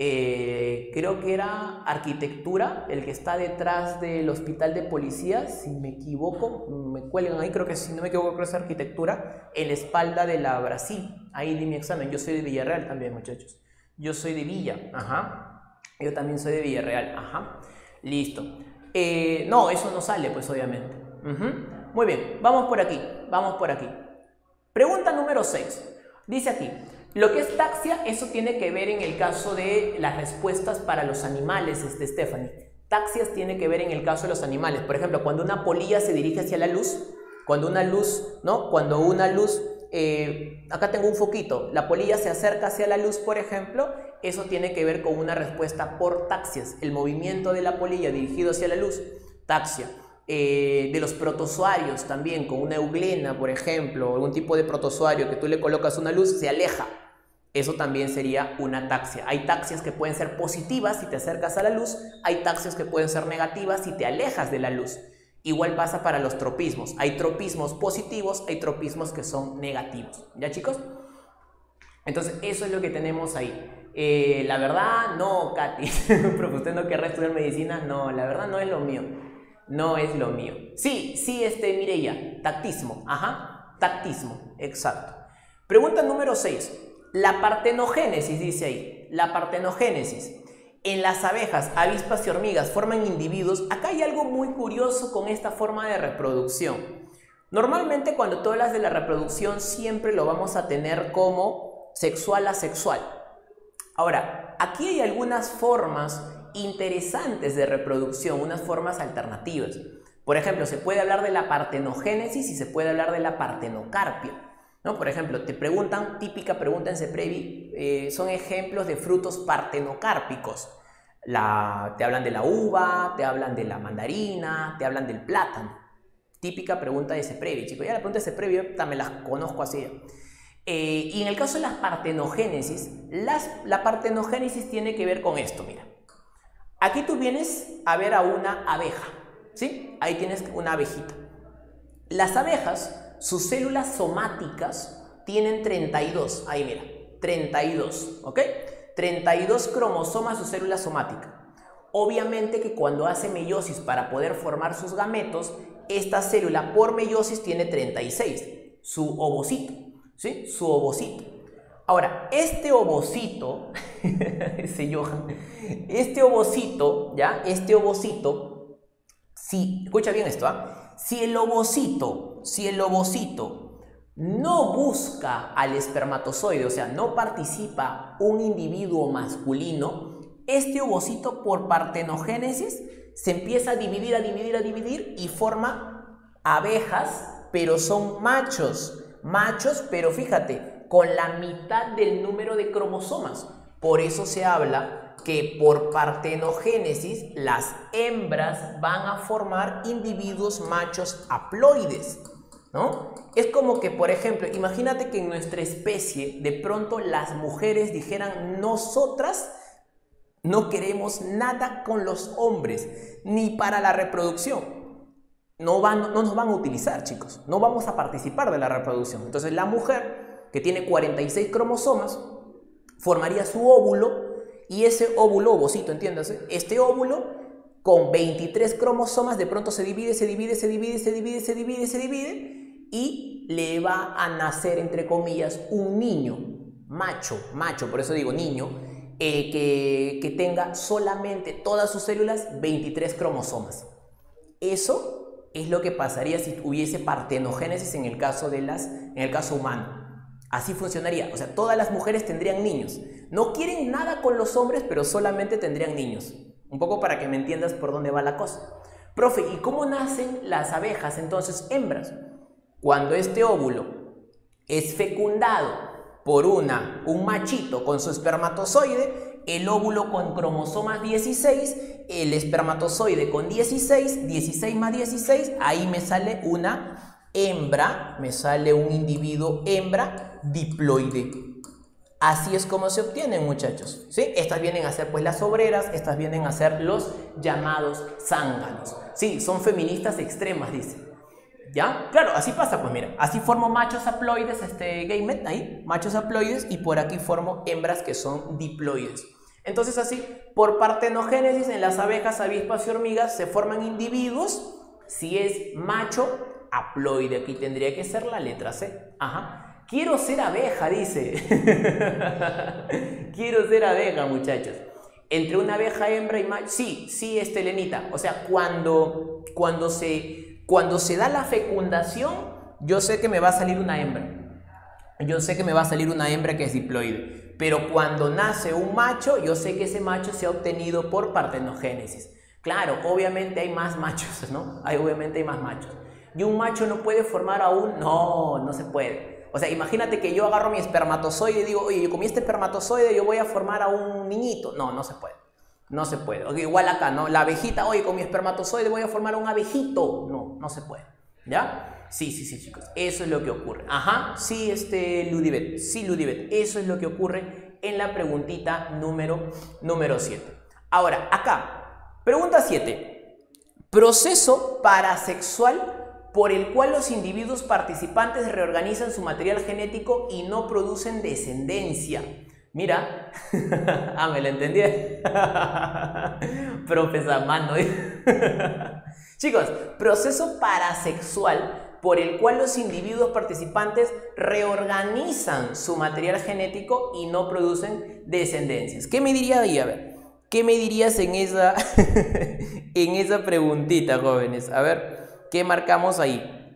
creo que era arquitectura, el que está detrás del hospital de policía, si me equivoco, me cuelgan ahí, creo que si no me equivoco, creo que es arquitectura, en la espalda de la Brasil. Ahí di mi examen. Yo soy de Villarreal también, muchachos. Yo soy de Villa, ajá. Yo también soy de Villarreal, ajá. Listo. No, eso no sale, pues, obviamente. Muy bien, vamos por aquí, vamos por aquí. Pregunta número 6. Dice aquí, lo que es taxia, eso tiene que ver en el caso de las respuestas para los animales, Stephanie. Taxias tiene que ver en el caso de los animales. Por ejemplo, cuando una polilla se dirige hacia la luz, cuando una luz, ¿no? Cuando una luz, acá tengo un foquito, la polilla se acerca hacia la luz, por ejemplo, eso tiene que ver con una respuesta por taxias. El movimiento de la polilla dirigido hacia la luz, taxia. De los protozoarios también, con una euglena, por ejemplo, algún tipo de protozoario que tú le colocas una luz, se aleja. Eso también sería una taxia. Hay taxias que pueden ser positivas si te acercas a la luz, hay taxias que pueden ser negativas si te alejas de la luz. Igual pasa para los tropismos. Hay tropismos positivos, hay tropismos que son negativos. ¿Ya, chicos? Entonces, eso es lo que tenemos ahí. La verdad, no, Katy. Pero usted no querrá estudiar medicina. No, la verdad no es lo mío. No es lo mío. Sí, Mireia, tactismo, ajá, tactismo, exacto. Pregunta número 6. La partenogénesis, dice ahí, la partenogénesis. En las abejas, avispas y hormigas forman individuos. Acá hay algo muy curioso con esta forma de reproducción. Normalmente cuando tú hablas de la reproducción siempre lo vamos a tener como sexual asexual. Ahora, aquí hay algunas formas interesantes de reproducción, unas formas alternativas. Por ejemplo, se puede hablar de la partenogénesis y se puede hablar de la partenocarpia, ¿no? Por ejemplo, te preguntan, típica pregunta en CEPREVI, son ejemplos de frutos partenocárpicos. Te hablan de la uva, te hablan de la mandarina, te hablan del plátano. Típica pregunta de CEPREVI, chicos. Ya la pregunta de CEPREVI me las conozco así. Y en el caso de las partenogénesis, la partenogénesis tiene que ver con esto, mira. Aquí tú vienes a ver a una abeja, ¿sí? Ahí tienes una abejita. Las abejas, sus células somáticas tienen 32, ahí mira, 32, ¿ok? 32 cromosomas su célula somática. Obviamente que cuando hace meiosis para poder formar sus gametos, esta célula por meiosis tiene 36, su ovocito, ¿sí? Su ovocito. Ahora, este ovocito, ese Johan, este ovocito, ¿ya? Este ovocito, si, escucha bien esto, ¿ah? Si el ovocito no busca al espermatozoide, o sea, no participa un individuo masculino, este ovocito por partenogénesis se empieza a dividir y forma abejas, pero son machos, pero fíjate, con la mitad del número de cromosomas. Por eso se habla que por partenogénesis las hembras van a formar individuos machos haploides, ¿no? Es como que, por ejemplo, imagínate que en nuestra especie de pronto las mujeres dijeran: nosotras no queremos nada con los hombres, ni para la reproducción. No nos van a utilizar, chicos. No vamos a participar de la reproducción. Entonces la mujer, que tiene 46 cromosomas, formaría su óvulo, y ese óvulo, ovocito, entiéndase, este óvulo con 23 cromosomas, de pronto se divide y le va a nacer, entre comillas, un niño, macho, por eso digo niño, que tenga solamente todas sus células 23 cromosomas. Eso es lo que pasaría si hubiese partenogénesis en el caso humano. Así funcionaría, o sea, todas las mujeres tendrían niños. No quieren nada con los hombres, pero solamente tendrían niños. Un poco para que me entiendas por dónde va la cosa. Profe, ¿y cómo nacen las abejas entonces hembras? Cuando este óvulo es fecundado por un machito con su espermatozoide, el óvulo con cromosomas 16, el espermatozoide con 16 más 16, ahí me sale una hembra, me sale un individuo hembra diploide. Así es como se obtienen, muchachos, ¿sí? Estas vienen a ser pues las obreras, estas vienen a ser los llamados zánganos. Sí, son feministas extremas, dice. ¿Ya? Claro, así pasa, pues mira, así formo machos haploides, gamet, ahí, machos haploides, y por aquí formo hembras que son diploides. Entonces así, por partenogénesis en las abejas, avispas y hormigas se forman individuos. Si es macho, haploide, aquí tendría que ser la letra C. Ajá. Quiero ser abeja, dice. Quiero ser abeja, muchachos. Entre una abeja hembra y macho, sí, Lenita. O sea, cuando se da la fecundación, yo sé que me va a salir una hembra. Yo sé que me va a salir una hembra que es diploide. Pero cuando nace un macho, yo sé que ese macho se ha obtenido por partenogénesis. Claro, obviamente hay más machos, ¿no? Obviamente hay más machos. Y un macho no puede formar a un... No se puede. O sea, imagínate que yo agarro mi espermatozoide y digo, oye, yo con mi espermatozoide yo voy a formar a un niñito. No se puede. No se puede. Okay, igual acá, ¿no? La abejita, oye, con mi espermatozoide voy a formar a un abejito. No se puede. ¿Ya? Sí, chicos. Eso es lo que ocurre. Ajá, sí, Ludibet. Sí, Ludibet. Eso es lo que ocurre en la preguntita número 7. Ahora, acá, pregunta 7. Proceso parasexual por el cual los individuos participantes reorganizan su material genético y no producen descendencia. Mira, me lo entendí. Profesor Mano. Chicos, proceso parasexual por el cual los individuos participantes reorganizan su material genético y no producen descendencias. ¿Qué me diría ahí? A ver, ¿qué me dirías en esa preguntita, jóvenes? A ver, ¿qué marcamos ahí?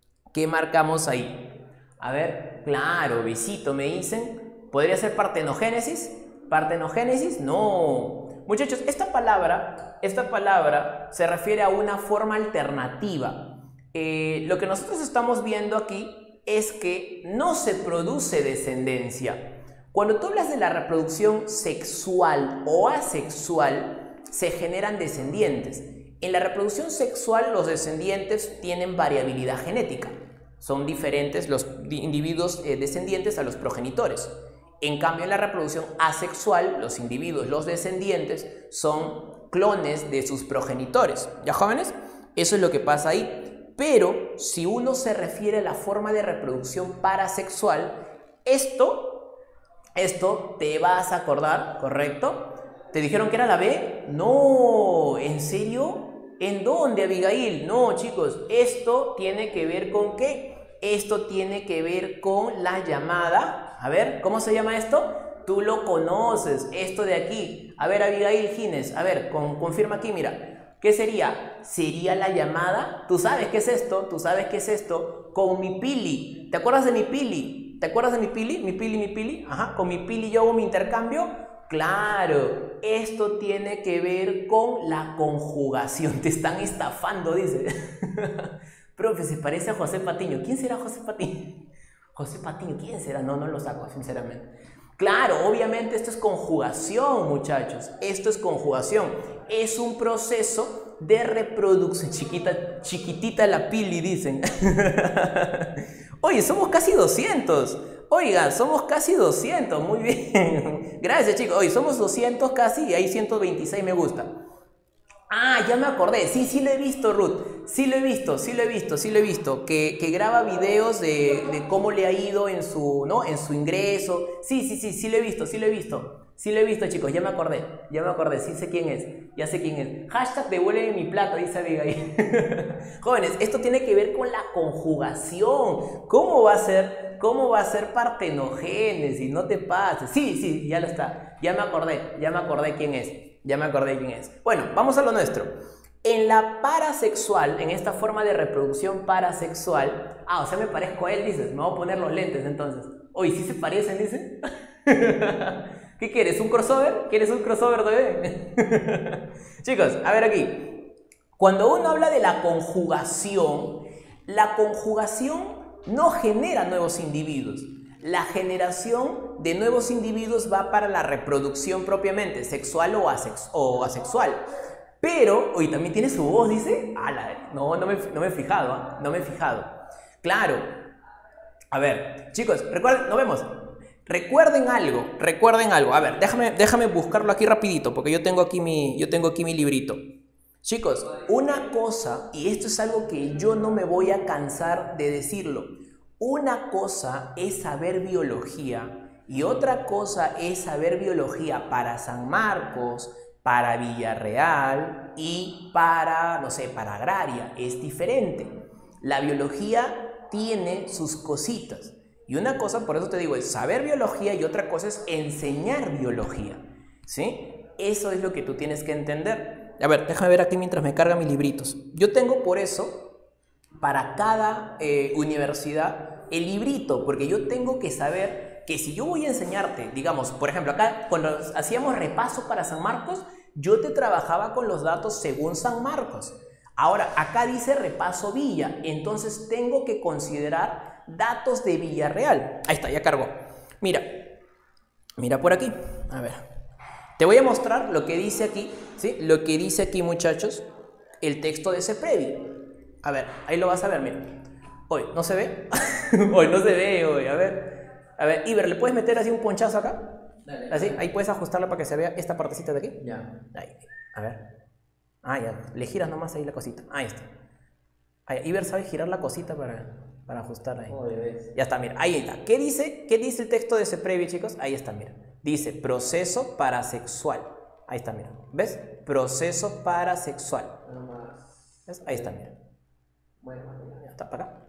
A ver, claro, besito, me dicen. ¿Podría ser partenogénesis? ¿Partenogénesis? No. Muchachos, esta palabra se refiere a una forma alternativa. Lo que nosotros estamos viendo aquí es que no se produce descendencia. Cuando tú hablas de la reproducción sexual o asexual, se generan descendientes. En la reproducción sexual, los descendientes tienen variabilidad genética. Son diferentes los individuos descendientes a los progenitores. En cambio, en la reproducción asexual, los individuos, los descendientes, son clones de sus progenitores. ¿Ya, jóvenes? Eso es lo que pasa ahí. Pero, si uno se refiere a la forma de reproducción parasexual, esto te vas a acordar, ¿correcto? ¿Te dijeron que era la B? No, ¿en serio? ¿En dónde, Abigail? No, chicos, esto tiene que ver ¿con qué? Esto tiene que ver con la llamada... A ver, ¿cómo se llama esto? Tú lo conoces, esto de aquí. A ver, Abigail Gines, a ver, confirma aquí, mira. ¿Qué sería? Sería la llamada... ¿Tú sabes qué es esto? Con mi pili. ¿Te acuerdas de mi pili? Mi pili. Ajá, con mi pili yo hago mi intercambio. Claro, esto tiene que ver con la conjugación. Te están estafando, dice. Profe, se parece a José Patiño. ¿Quién será José Patiño? José Patiño, ¿quién será? No lo saco, sinceramente. Claro, obviamente esto es conjugación, muchachos. Esto es conjugación. Es un proceso de reproducción. Chiquitita la pili, dicen. Oye, somos casi 200. Oigan, somos casi 200. Muy bien. Gracias, chicos. Oye, somos 200 casi y hay 126 me gusta. Ah, ya me acordé. Sí, lo he visto, Ruth. sí lo he visto, que graba videos de cómo le ha ido en su, ¿no? En su ingreso. Sí lo he visto, chicos, ya me acordé, sí sé quién es, ya sé quién es. Hashtag devuélveme mi plata, dice Abigail. Jóvenes, esto tiene que ver con la conjugación. ¿Cómo va a ser partenogénesis? No te pases. Sí, ya lo está. Ya me acordé quién es. Bueno, vamos a lo nuestro. En la parasexual, en esta forma de reproducción parasexual, o sea, me parezco a él, dices, me voy a poner los lentes entonces. Oye, ¿sí se parecen, dice? ¿Qué quieres? ¿Un crossover? ¿Quieres un crossover todavía? Chicos, a ver aquí. Cuando uno habla de la conjugación no genera nuevos individuos. La generación de nuevos individuos va para la reproducción propiamente, sexual o asexual. Pero, oye, también tiene su voz, dice. No me he fijado, no me he fijado. Claro. A ver, chicos, recuerden, nos vemos. Recuerden algo. A ver, déjame buscarlo aquí rapidito, porque yo tengo aquí mi librito. Chicos, una cosa, y esto es algo que yo no me voy a cansar de decirlo. Una cosa es saber biología y otra cosa es saber biología para San Marcos, para Villarreal y para, no sé, para Agraria. Es diferente. La biología tiene sus cositas. Y una cosa, por eso te digo, es saber biología y otra cosa es enseñar biología. ¿Sí? Eso es lo que tú tienes que entender. A ver, déjame ver aquí mientras me cargan mis libritos. Yo tengo por eso, para cada universidad, el librito, porque yo tengo que saber que si yo voy a enseñarte, digamos, por ejemplo, acá cuando hacíamos repaso para San Marcos, yo te trabajaba con los datos según San Marcos. Ahora, acá dice repaso Villa, entonces tengo que considerar datos de Villarreal. Ahí está, ya cargó. Mira por aquí. A ver, te voy a mostrar lo que dice aquí, ¿sí? Lo que dice aquí, muchachos, el texto de CEPREVI. A ver, ahí lo vas a ver, mira. Hoy, ¿no se ve? Hoy no se ve, hoy. A ver, Iber, ¿le puedes meter así un ponchazo acá? Dale. Así, ahí puedes ajustarlo para que se vea esta partecita de aquí. Ya. Ahí, a ver. Ya, le giras nomás ahí la cosita. Ahí está. Iber sabe girar la cosita para ajustar ahí. Ya está, mira, ahí está. ¿Qué dice el texto de CEPREVI, chicos? Ahí está, mira. Dice proceso parasexual. Ahí está, mira. ¿Ves? Proceso parasexual. ¿Ves? Ahí está, mira. Bueno, está para acá.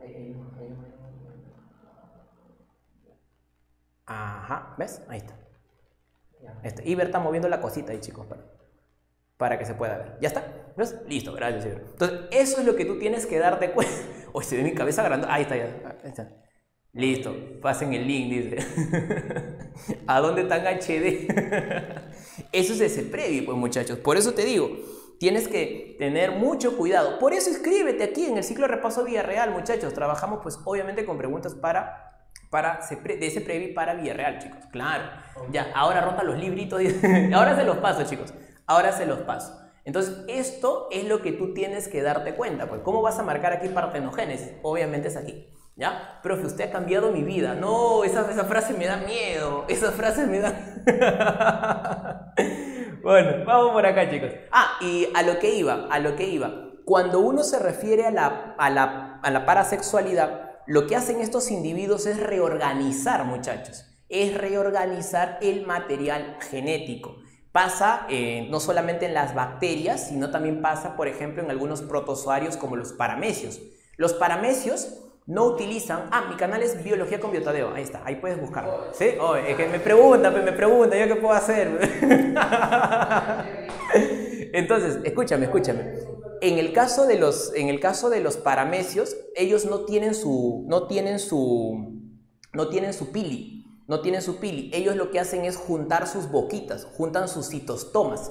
Ajá, ¿ves? Ahí está. Iber está moviendo la cosita ahí, chicos, para que se pueda ver. ¿Ya está? ¿Ves? Listo, gracias, Iber. Entonces, eso es lo que tú tienes que darte cuenta. Uy, se ve mi cabeza grande. Ahí está, ya. Ahí está. Listo, pasen el link, dice. ¿A dónde están HD? Eso es ese previo, pues, muchachos. Por eso te digo, tienes que tener mucho cuidado. Por eso inscríbete aquí en el ciclo de repaso Villarreal, muchachos. Trabajamos, pues, obviamente con preguntas de ese previo para Villarreal, chicos. Claro. Ya, ahora rota los libritos. Ahora se los paso, chicos. Ahora se los paso. Entonces, esto es lo que tú tienes que darte cuenta. Pues, ¿cómo vas a marcar aquí partenogénesis? Obviamente es aquí. ¿Ya? Profe, usted ha cambiado mi vida. No, esa frase me da miedo. Esa frase me da... Bueno, vamos por acá, chicos. Y a lo que iba. Cuando uno se refiere a la parasexualidad, lo que hacen estos individuos es reorganizar, muchachos. Es reorganizar el material genético. Pasa no solamente en las bacterias, sino también pasa, por ejemplo, en algunos protozoarios como los paramecios. Los paramecios no utilizan... mi canal es Biología con Biotadeo. Ahí está, ahí puedes buscarlo. ¿Sí? Es que me pregunta, ¿yo qué puedo hacer? Entonces, escúchame. En el caso de los paramecios, ellos no tienen su pili. Ellos lo que hacen es juntar sus boquitas, juntan sus citostomas,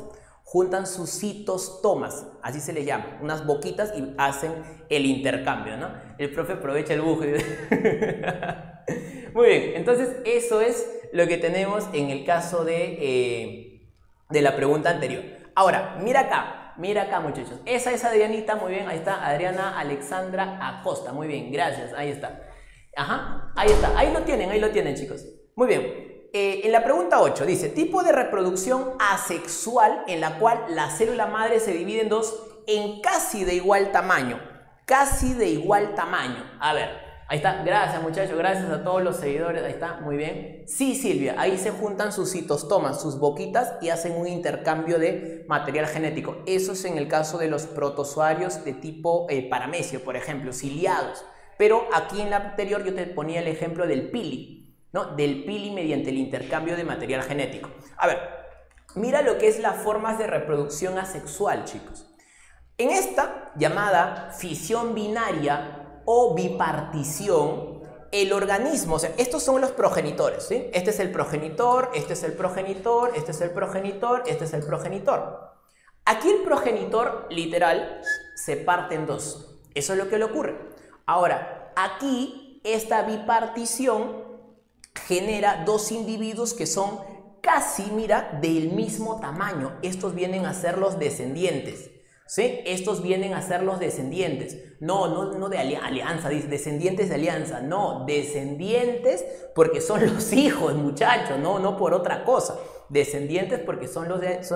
así se les llama, unas boquitas, y hacen el intercambio, ¿no? El profe aprovecha el buje. Muy bien, entonces eso es lo que tenemos en el caso de la pregunta anterior. Ahora, mira acá, muchachos. Esa es Adrianita, muy bien, ahí está, Adriana Alexandra Acosta, muy bien, gracias, ahí está. Ajá, ahí está, ahí lo tienen, chicos. Muy bien. En la pregunta 8 dice, tipo de reproducción asexual en la cual la célula madre se divide en dos en casi de igual tamaño. casi de igual tamaño. A ver, ahí está. Gracias, muchachos. Gracias a todos los seguidores. Ahí está. Muy bien. Sí, Silvia. Ahí se juntan sus citostomas, sus boquitas, y hacen un intercambio de material genético. Eso es en el caso de los protozoarios de tipo paramecio, por ejemplo, ciliados. Pero aquí en la anterior yo te ponía el ejemplo del pili, ¿no? Del pili mediante el intercambio de material genético. A ver, mira lo que es las formas de reproducción asexual, chicos. En esta llamada fisión binaria o bipartición, el organismo, o sea, estos son los progenitores, ¿sí? Este es el progenitor, este es el progenitor, este es el progenitor, este es el progenitor. Aquí el progenitor, literal, se parte en dos. Eso es lo que le ocurre. Ahora, aquí esta bipartición genera dos individuos que son casi, mira, del mismo tamaño. Estos vienen a ser los descendientes, ¿sí? Estos vienen a ser los descendientes. No de alianza, descendientes de alianza. No, descendientes porque son los hijos, muchachos, no por otra cosa. Descendientes porque son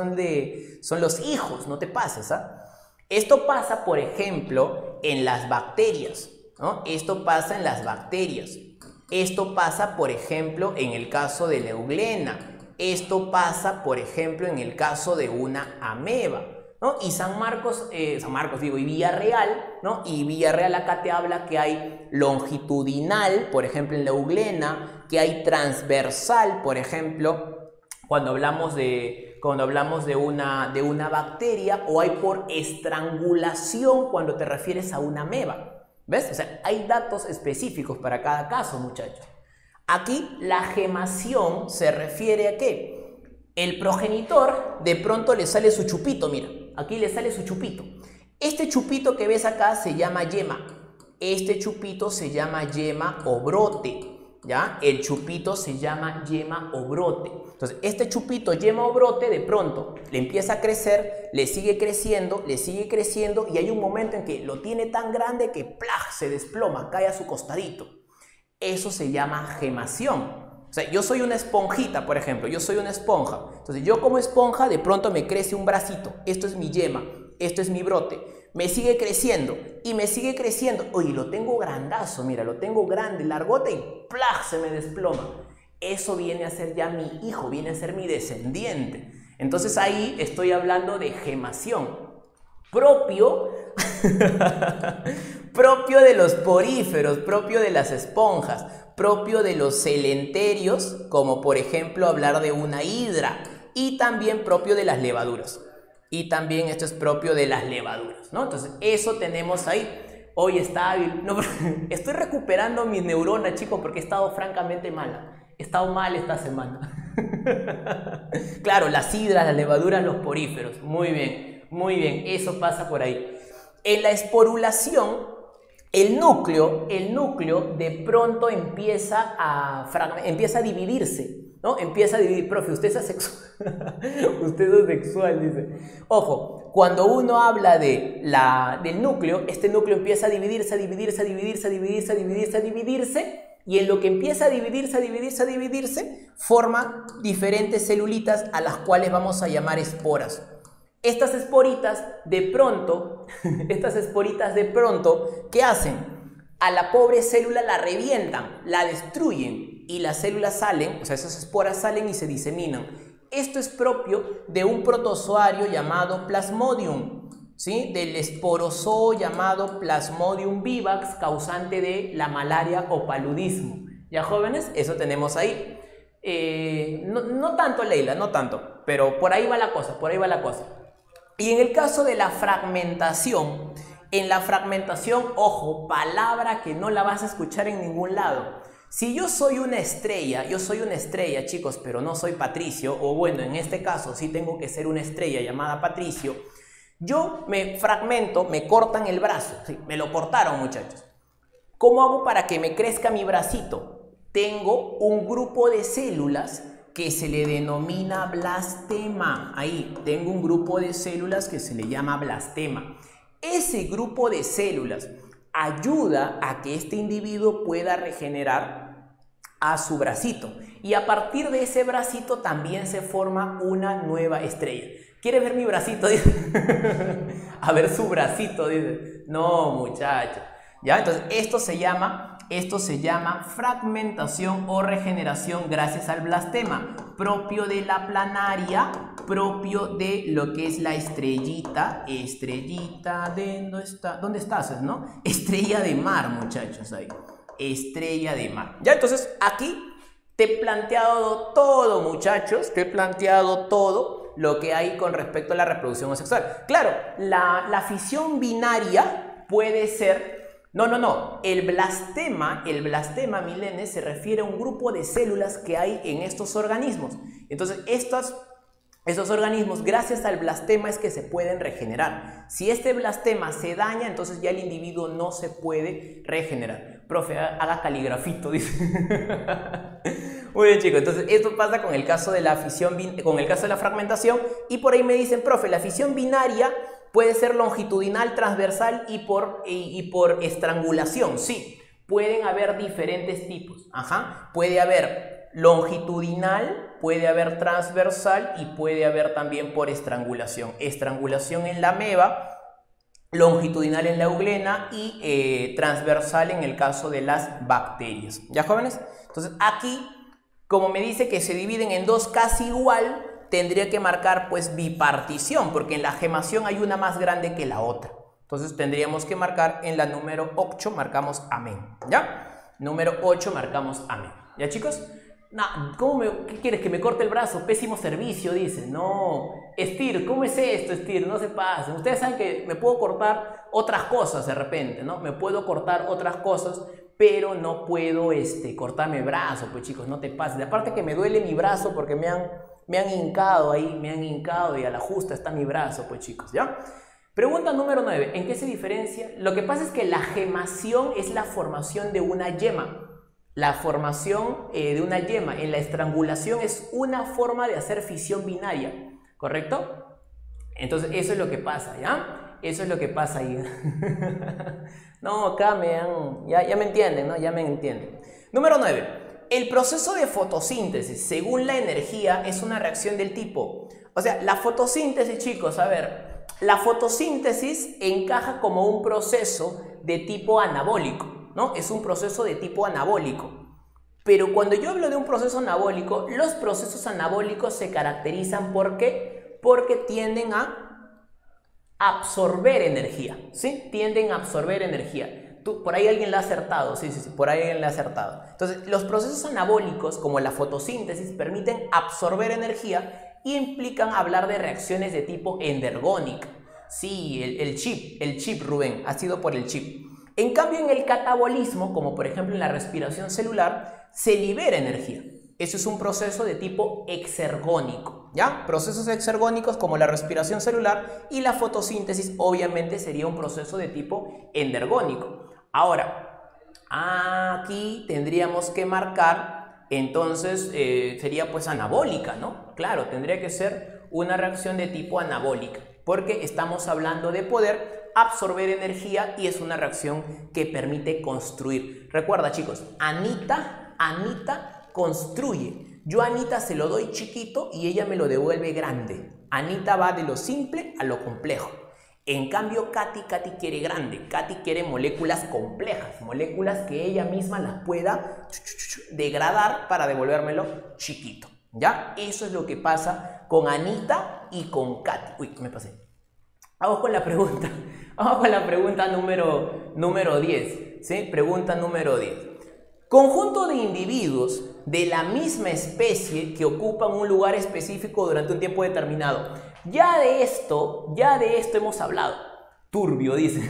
los hijos, no te pases, ¿ah? Esto pasa, por ejemplo, en las bacterias, ¿no? Esto pasa en las bacterias. Esto pasa, por ejemplo, en el caso de la euglena. Esto pasa, por ejemplo, en el caso de una ameba, ¿no? Y y Villarreal, ¿no? Y Villarreal acá te habla que hay longitudinal, por ejemplo, en la euglena, que hay transversal, por ejemplo, cuando hablamos de una bacteria, o hay por estrangulación cuando te refieres a una ameba. ¿Ves? O sea, hay datos específicos para cada caso, muchachos. Aquí la gemación se refiere a que el progenitor de pronto le sale su chupito, mira, aquí le sale su chupito. Este chupito que ves acá se llama yema. Este chupito se llama yema o brote, ¿ya? El chupito se llama yema o brote. Entonces, este chupito, yema o brote, de pronto le empieza a crecer, le sigue creciendo, y hay un momento en que lo tiene tan grande que ¡plaj!, se desploma, cae a su costadito. Eso se llama gemación. O sea, yo soy una esponjita, por ejemplo, yo soy una esponja. Entonces, yo como esponja, de pronto me crece un bracito. Esto es mi yema, esto es mi brote. Me sigue creciendo y me sigue creciendo. Oye, lo tengo grandazo, mira, lo tengo grande, largote, y ¡plaj!, se me desploma. Eso viene a ser ya mi hijo, viene a ser mi descendiente. Entonces ahí estoy hablando de gemación. Propio de los poríferos, propio de las esponjas, propio de los celenterios, como por ejemplo hablar de una hidra, y también propio de las levaduras. Y también esto es propio de las levaduras, ¿no? Entonces eso tenemos ahí. Hoy está hábil. No, estoy recuperando mis neuronas, chicos, porque he estado francamente mala. He estado mal esta semana. Claro, las hidras, las levaduras, los poríferos. Muy bien, eso pasa por ahí. En la esporulación, el núcleo de pronto empieza a dividirse, ¿no? Empieza a dividir. Profe, usted es asexual. Usted es asexual, dice. Ojo, cuando uno habla del núcleo, este núcleo empieza a dividirse, y en lo que empieza a dividirse, forma diferentes celulitas a las cuales vamos a llamar esporas. Estas esporitas de pronto, ¿qué hacen? A la pobre célula la revientan, la destruyen, y las células salen, o sea, esas esporas salen y se diseminan. Esto es propio de un protozoario llamado Plasmodium, ¿sí? Del esporozoo llamado Plasmodium vivax, causante de la malaria o paludismo. ¿Ya, jóvenes? Eso tenemos ahí. No tanto, Leila, no tanto, pero por ahí va la cosa, Y en el caso de la fragmentación, ojo, palabra que no la vas a escuchar en ningún lado. Si yo soy una estrella, chicos, pero no soy Patricio, o bueno, en este caso sí tengo que ser una estrella llamada Patricio, yo me fragmento, me cortan el brazo, sí, me lo cortaron, muchachos. ¿Cómo hago para que me crezca mi bracito? Tengo un grupo de células que se le denomina blastema. Ahí, tengo un grupo de células que se le llama blastema. Ese grupo de células ayuda a que este individuo pueda regenerar a su bracito. Y a partir de ese bracito también se forma una nueva estrella. ¿Quieres ver mi bracito? A ver su bracito, dice. No, muchacho. ¿Ya? Entonces, esto se llama fragmentación o regeneración gracias al blastema, propio de la planaria, propio de lo que es la estrellita. Estrellita de... ¿Dónde estás? ¿No? Estrella de mar, muchachos, ahí. Estrella de mar. ¿Ya? Entonces, aquí te he planteado todo, muchachos. Te he planteado todo lo que hay con respecto a la reproducción sexual. Claro, la fisión binaria puede ser... No. El blastema, Milene, se refiere a un grupo de células que hay en estos organismos. Entonces, estos organismos, gracias al blastema, es que se pueden regenerar. Si este blastema se daña, entonces ya el individuo no se puede regenerar. Profe, haga caligrafito, dice. Muy bien, chicos. Entonces, esto pasa con el caso de la fisión, con el caso de la fragmentación. Y por ahí me dicen, profe, la fisión binaria puede ser longitudinal, transversal y por estrangulación. Sí, pueden haber diferentes tipos. Ajá. Puede haber longitudinal, puede haber transversal y puede haber también por estrangulación. Estrangulación en la ameba, longitudinal en la euglena y transversal en el caso de las bacterias. ¿Ya, jóvenes? Entonces, aquí, como me dice que se dividen en dos casi igual, tendría que marcar pues bipartición, porque en la gemación hay una más grande que la otra. Entonces tendríamos que marcar en la número 8, marcamos amén. ¿Ya? Número 8 marcamos amén. ¿Ya, chicos? No, ¿qué quieres? ¿Que me corte el brazo? Pésimo servicio, dice. No. Estir, ¿cómo es esto, Estir? No se pasen. Ustedes saben que me puedo cortar otras cosas de repente, ¿no? Me puedo cortar otras cosas, pero no puedo cortarme el brazo, pues, chicos, no te pases. Aparte que me duele mi brazo porque me han hincado ahí, y a la justa está mi brazo, pues, chicos, ¿ya? Pregunta número 9. ¿En qué se diferencia? Lo que pasa es que la gemación es la formación de una yema. La formación de una yema. En la estrangulación es una forma de hacer fisión binaria, ¿correcto? Entonces, eso es lo que pasa, ¿ya? Eso es lo que pasa ahí. No, acá ya me entienden, ¿no? Ya me entienden. Número 9. El proceso de fotosíntesis, según la energía, es una reacción del tipo... O sea, la fotosíntesis, chicos, a ver, la fotosíntesis encaja como un proceso de tipo anabólico, ¿no? Es un proceso de tipo anabólico. Pero cuando yo hablo de un proceso anabólico, los procesos anabólicos se caracterizan ¿por qué? Porque tienden a absorber energía, ¿sí? Tienden a absorber energía. Por ahí alguien le ha acertado, sí, por ahí alguien le ha acertado. Entonces, los procesos anabólicos, como la fotosíntesis, permiten absorber energía y implican hablar de reacciones de tipo endergónica. Sí, el chip, Rubén, ha sido por el chip. En cambio, en el catabolismo, como por ejemplo en la respiración celular, se libera energía. Eso es un proceso de tipo exergónico, ¿ya? Procesos exergónicos como la respiración celular y la fotosíntesis obviamente sería un proceso de tipo endergónico. Ahora, aquí tendríamos que marcar, entonces sería pues anabólica, ¿no? Claro, tendría que ser una reacción de tipo anabólica, porque estamos hablando de poder absorber energía y es una reacción que permite construir. Recuerda, chicos, Anita construye. Yo a Anita se lo doy chiquito y ella me lo devuelve grande. Anita va de lo simple a lo complejo. En cambio, Katy quiere grande. Katy quiere moléculas complejas, moléculas que ella misma las pueda degradar para devolvérmelo chiquito. ¿Ya? Eso es lo que pasa con Anita y con Katy. Uy, ¿qué me pasé? Vamos con la pregunta. Vamos con la pregunta número 10. ¿Sí? Pregunta número 10. Conjunto de individuos de la misma especie que ocupan un lugar específico durante un tiempo determinado. Ya de esto hemos hablado. Turbio, dice.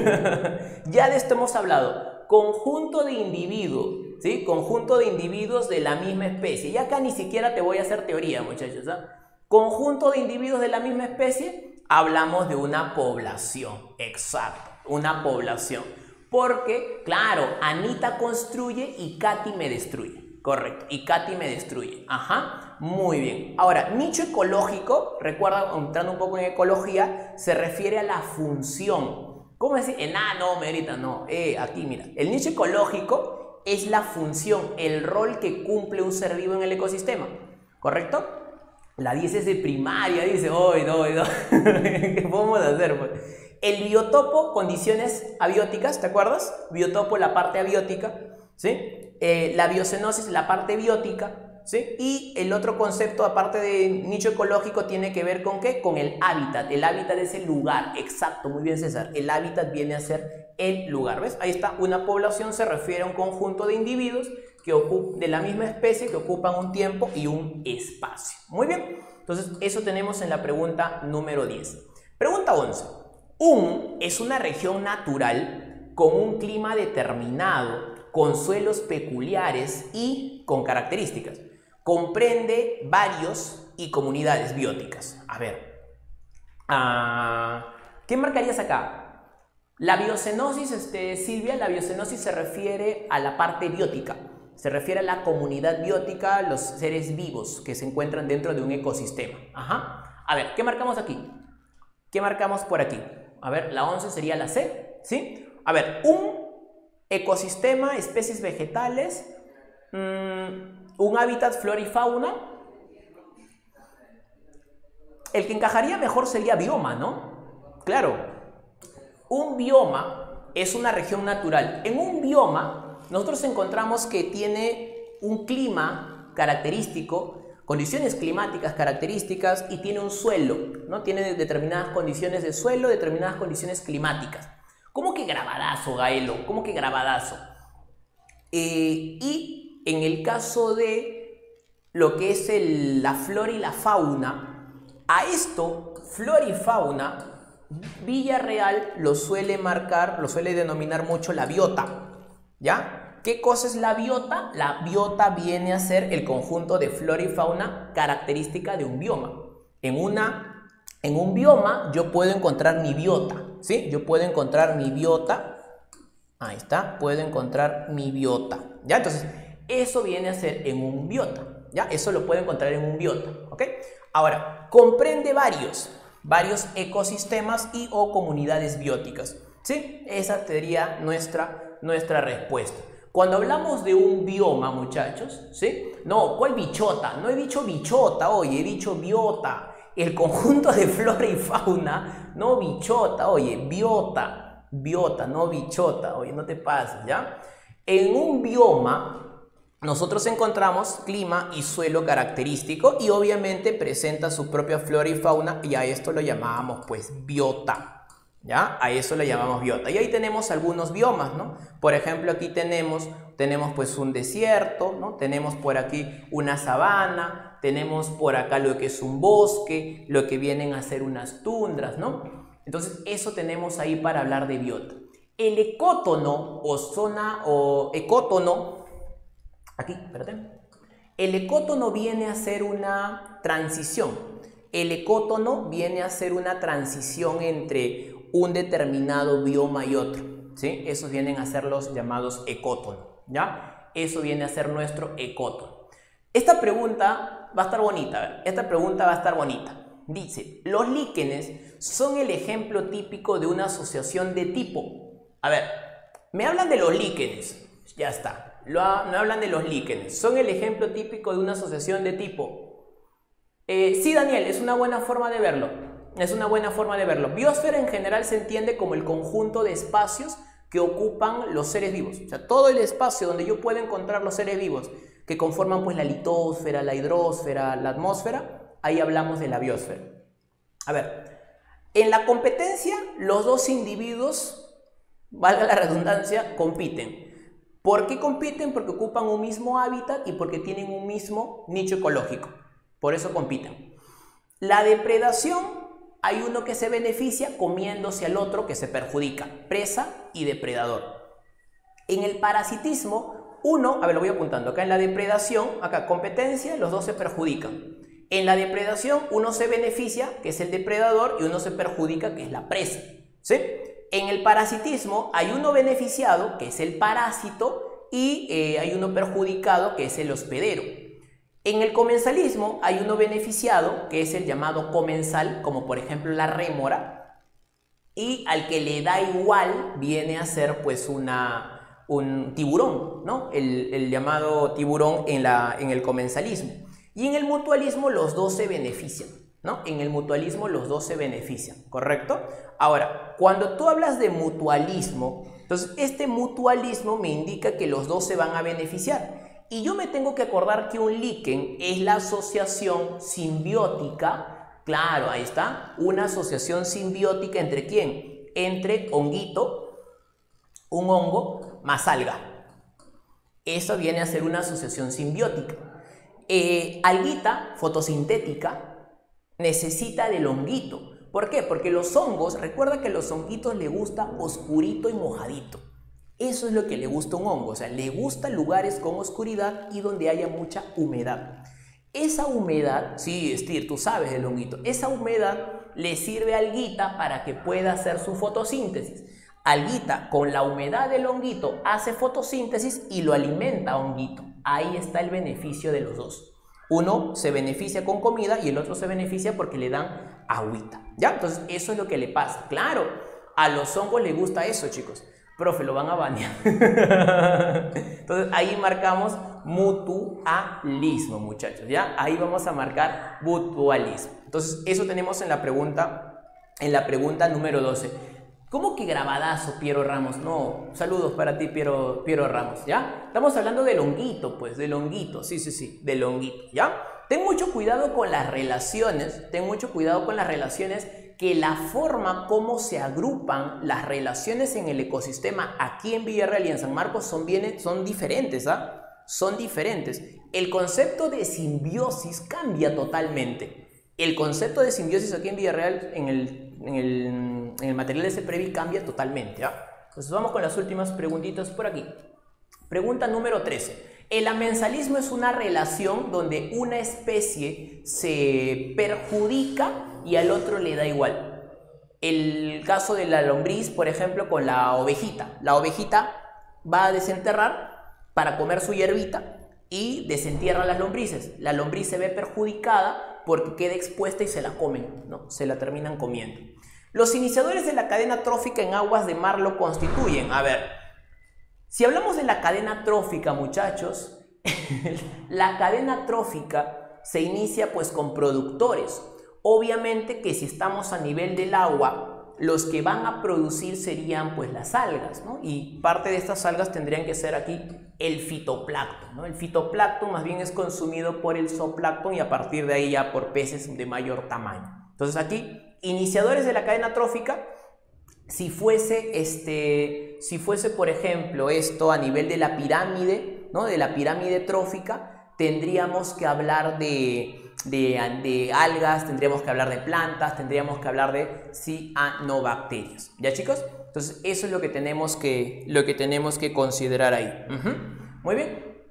Ya de esto hemos hablado. Conjunto de individuos, ¿sí? Conjunto de individuos de la misma especie. Y acá ni siquiera te voy a hacer teoría, muchachos, ¿ah? Conjunto de individuos de la misma especie, hablamos de una población. Exacto, una población. Porque, claro, Anita construye y Katy me destruye. Correcto, y Katy me destruye. Ajá, muy bien. Ahora, nicho ecológico, recuerda, entrando un poco en ecología, se refiere a la función. ¿Cómo decir? No, Merita, no. Aquí, mira. El nicho ecológico es la función, el rol que cumple un ser vivo en el ecosistema, ¿correcto? La 10 es de primaria, dice, hoy no, ¿qué podemos hacer? Pues? El biotopo, condiciones abióticas, ¿te acuerdas? Biotopo, la parte abiótica, ¿sí? La biocenosis, la parte biótica, ¿sí? Y el otro concepto, aparte de nicho ecológico, tiene que ver con ¿qué? Con el hábitat. El hábitat es el lugar, exacto, muy bien César. El hábitat viene a ser el lugar, ¿ves? Ahí está, una población se refiere a un conjunto de individuos de la misma especie que ocupan un tiempo y un espacio. Muy bien, entonces eso tenemos en la pregunta número 10. Pregunta 11. Es una región natural con un clima determinado, con suelos peculiares y con características. Comprende varios y comunidades bióticas. A ver, ¿qué marcarías acá? La biocenosis, Silvia, la biocenosis se refiere a la parte biótica. Se refiere a la comunidad biótica, los seres vivos que se encuentran dentro de un ecosistema. Ajá. A ver, ¿qué marcamos aquí? ¿Qué marcamos por aquí? A ver, la 11 sería la C, ¿sí? A ver, un ecosistema, especies vegetales, un hábitat, flora y fauna. El que encajaría mejor sería bioma, ¿no? Claro, un bioma es una región natural. En un bioma nosotros encontramos que tiene un clima característico, condiciones climáticas características y tiene un suelo, ¿no? Tiene determinadas condiciones de suelo, determinadas condiciones climáticas. ¿Cómo que grabadazo, Gaelo? ¿Cómo que grabadazo? Y en el caso de lo que es la flora y la fauna, a esto, flora y fauna, Villarreal lo suele marcar, lo suele denominar mucho la biota, ¿ya? ¿Qué cosa es la biota? La biota viene a ser el conjunto de flora y fauna característica de un bioma. En un bioma yo puedo encontrar mi biota, ¿sí? Yo puedo encontrar mi biota, ahí está, puedo encontrar mi biota, ¿ya? Entonces, eso viene a ser en un biota, ¿ya? Eso lo puedo encontrar en un biota, ¿ok? Ahora, comprende varios ecosistemas y o comunidades bióticas, ¿sí? Esa sería nuestra respuesta. Cuando hablamos de un bioma, muchachos, ¿sí? No, ¿cuál bichota? No he dicho bichota, oye, he dicho biota. El conjunto de flora y fauna, no bichota, oye, biota, no bichota, oye, no te pases, ¿ya? En un bioma nosotros encontramos clima y suelo característico y obviamente presenta su propia flora y fauna y a esto lo llamábamos pues biota, ¿ya? A eso le llamamos biota. Y ahí tenemos algunos biomas, ¿no? Por ejemplo, aquí tenemos pues un desierto, ¿no? Tenemos por aquí una sabana, tenemos por acá lo que es un bosque, lo que vienen a ser unas tundras, ¿no? Entonces eso tenemos ahí para hablar de biota. El ecótono o zona o ecótono, aquí, espérate. El ecótono viene a ser una transición. El ecótono viene a ser una transición entre un determinado bioma y otro, ¿sí? Esos vienen a ser los llamados ecótonos, ¿ya? Eso viene a ser nuestro ecótono. Esta pregunta va a estar bonita, a ver, esta pregunta va a estar bonita. Dice, los líquenes son el ejemplo típico de una asociación de tipo. A ver, me hablan de los líquenes, ya está, me hablan de los líquenes, son el ejemplo típico de una asociación de tipo. Sí, Daniel, es una buena forma de verlo. Es una buena forma de verlo. Biosfera en general se entiende como el conjunto de espacios que ocupan los seres vivos. O sea, todo el espacio donde yo puedo encontrar los seres vivos que conforman pues la litosfera, la hidrosfera, la atmósfera, ahí hablamos de la biosfera. A ver, en la competencia los dos individuos, valga la redundancia, compiten. ¿Por qué compiten? Porque ocupan un mismo hábitat y porque tienen un mismo nicho ecológico. Por eso compiten. La depredación, hay uno que se beneficia comiéndose al otro que se perjudica, presa y depredador. En el parasitismo, uno, a ver, lo voy apuntando, acá en la depredación, acá competencia, los dos se perjudican. En la depredación, uno se beneficia, que es el depredador, y uno se perjudica, que es la presa, ¿sí? En el parasitismo, hay uno beneficiado, que es el parásito, y hay uno perjudicado, que es el hospedero. En el comensalismo hay uno beneficiado, que es el llamado comensal, como por ejemplo la rémora, y al que le da igual viene a ser pues una un tiburón, ¿no? El llamado tiburón en el comensalismo. Y en el mutualismo los dos se benefician, ¿no? En el mutualismo los dos se benefician, ¿correcto? Ahora, cuando tú hablas de mutualismo, entonces este mutualismo me indica que los dos se van a beneficiar. Y yo me tengo que acordar que un líquen es la asociación simbiótica, claro, ahí está, una asociación simbiótica ¿entre quién? Entre honguito, un hongo, más alga. Eso viene a ser una asociación simbiótica. Alguita fotosintética necesita del honguito. ¿Por qué? Porque los hongos, recuerda que a los honguitos les gusta oscurito y mojadito. Eso es lo que le gusta a un hongo, o sea, le gustan lugares con oscuridad y donde haya mucha humedad. Esa humedad, sí, Steve, tú sabes del honguito, esa humedad le sirve a alguita para que pueda hacer su fotosíntesis. Alguita, con la humedad del honguito, hace fotosíntesis y lo alimenta a honguito. Ahí está el beneficio de los dos. Uno se beneficia con comida y el otro se beneficia porque le dan agüita, ¿ya? Entonces, eso es lo que le pasa. Claro, a los hongos les gusta eso, chicos. Profe, lo van a banear. Entonces, ahí marcamos mutualismo, muchachos, ¿ya? Ahí vamos a marcar mutualismo. Entonces, eso tenemos en la pregunta número 12. ¿Cómo que grabadazo, Piero Ramos? No, saludos para ti, Piero Ramos, ¿ya? Estamos hablando del honguito, pues, del honguito, sí, del honguito, ¿ya? Ten mucho cuidado con las relaciones, que la forma como se agrupan las relaciones en el ecosistema aquí en Villarreal y en San Marcos son diferentes, ¿ah? Son diferentes. El concepto de simbiosis cambia totalmente. El concepto de simbiosis aquí en Villarreal, en el material de CEPREVI cambia totalmente, ¿ya? Entonces vamos con las últimas preguntitas por aquí. Pregunta número 13. El amensalismo es una relación donde una especie se perjudica y al otro le da igual. El caso de la lombriz, por ejemplo, con la ovejita. La ovejita va a desenterrar para comer su hierbita y desentierra las lombrices. La lombriz se ve perjudicada porque queda expuesta y se la comen, ¿no? Se la terminan comiendo. Los iniciadores de la cadena trófica en aguas de mar lo constituyen. A ver, si hablamos de la cadena trófica, muchachos, la cadena trófica se inicia pues con productores. Obviamente que si estamos a nivel del agua, los que van a producir serían pues las algas, ¿no? Y parte de estas algas tendrían que ser aquí el fitoplancton, ¿no? El fitoplancton más bien es consumido por el zooplancton y a partir de ahí ya por peces de mayor tamaño. Entonces aquí, iniciadores de la cadena trófica, si fuese por ejemplo esto a nivel de la pirámide, ¿no? De la pirámide trófica, tendríamos que hablar de algas, tendríamos que hablar de plantas, tendríamos que hablar de cianobacterias. ¿Ya, chicos? Entonces eso es lo que tenemos que considerar ahí. Muy bien.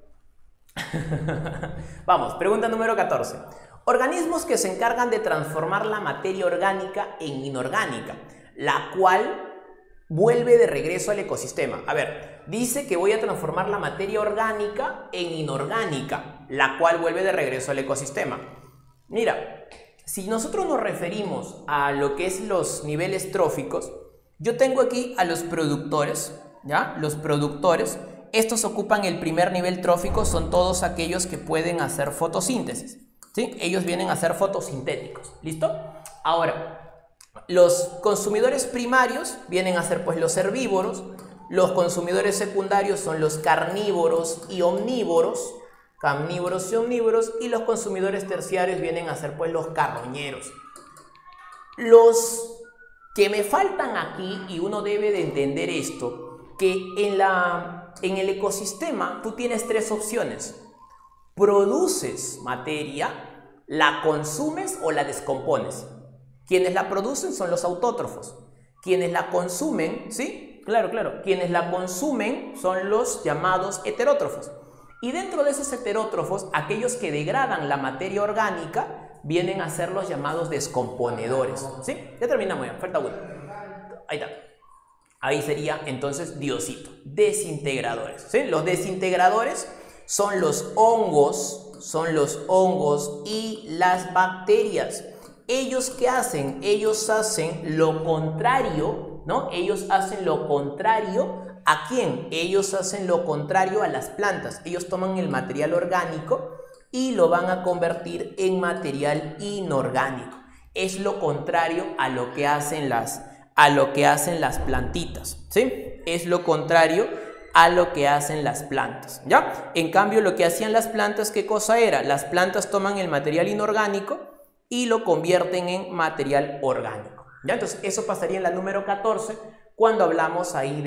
Vamos, pregunta número 14. Organismos que se encargan de transformar la materia orgánica en inorgánica, la cual vuelve de regreso al ecosistema. A ver, dice que voy a transformar la materia orgánica en inorgánica, la cual vuelve de regreso al ecosistema. Mira, si nosotros nos referimos a lo que es los niveles tróficos, yo tengo aquí a los productores, ¿ya? Los productores, estos ocupan el primer nivel trófico, son todos aquellos que pueden hacer fotosíntesis, ¿sí? Ellos vienen a ser fotosintéticos, ¿listo? Ahora, los consumidores primarios vienen a ser pues los herbívoros, los consumidores secundarios son los carnívoros y omnívoros, y los consumidores terciarios vienen a ser pues los carroñeros. Los que me faltan aquí, y uno debe de entender esto, que en el ecosistema tú tienes tres opciones: produces materia, la consumes o la descompones. Quienes la producen son los autótrofos. Quienes la consumen, ¿sí? Claro. Quienes la consumen son los llamados heterótrofos. Y dentro de esos heterótrofos, aquellos que degradan la materia orgánica vienen a ser los llamados descomponedores, ¿sí? Ya terminamos, ya, falta uno. Ahí está. Ahí sería entonces Diosito. Desintegradores, ¿sí? Los desintegradores son los hongos y las bacterias. ¿Ellos qué hacen? Ellos hacen lo contrario, ¿no? Ellos hacen lo contrario ¿A quién? Ellos hacen lo contrario a las plantas. Ellos toman el material orgánico y lo van a convertir en material inorgánico. Es lo contrario a lo que hacen las plantitas, ¿sí? Es lo contrario a lo que hacen las plantas, ¿ya? En cambio, lo que hacían las plantas, ¿qué cosa era? Las plantas toman el material inorgánico y lo convierten en material orgánico, ¿ya? Entonces, eso pasaría en la número 14 cuando hablamos ahí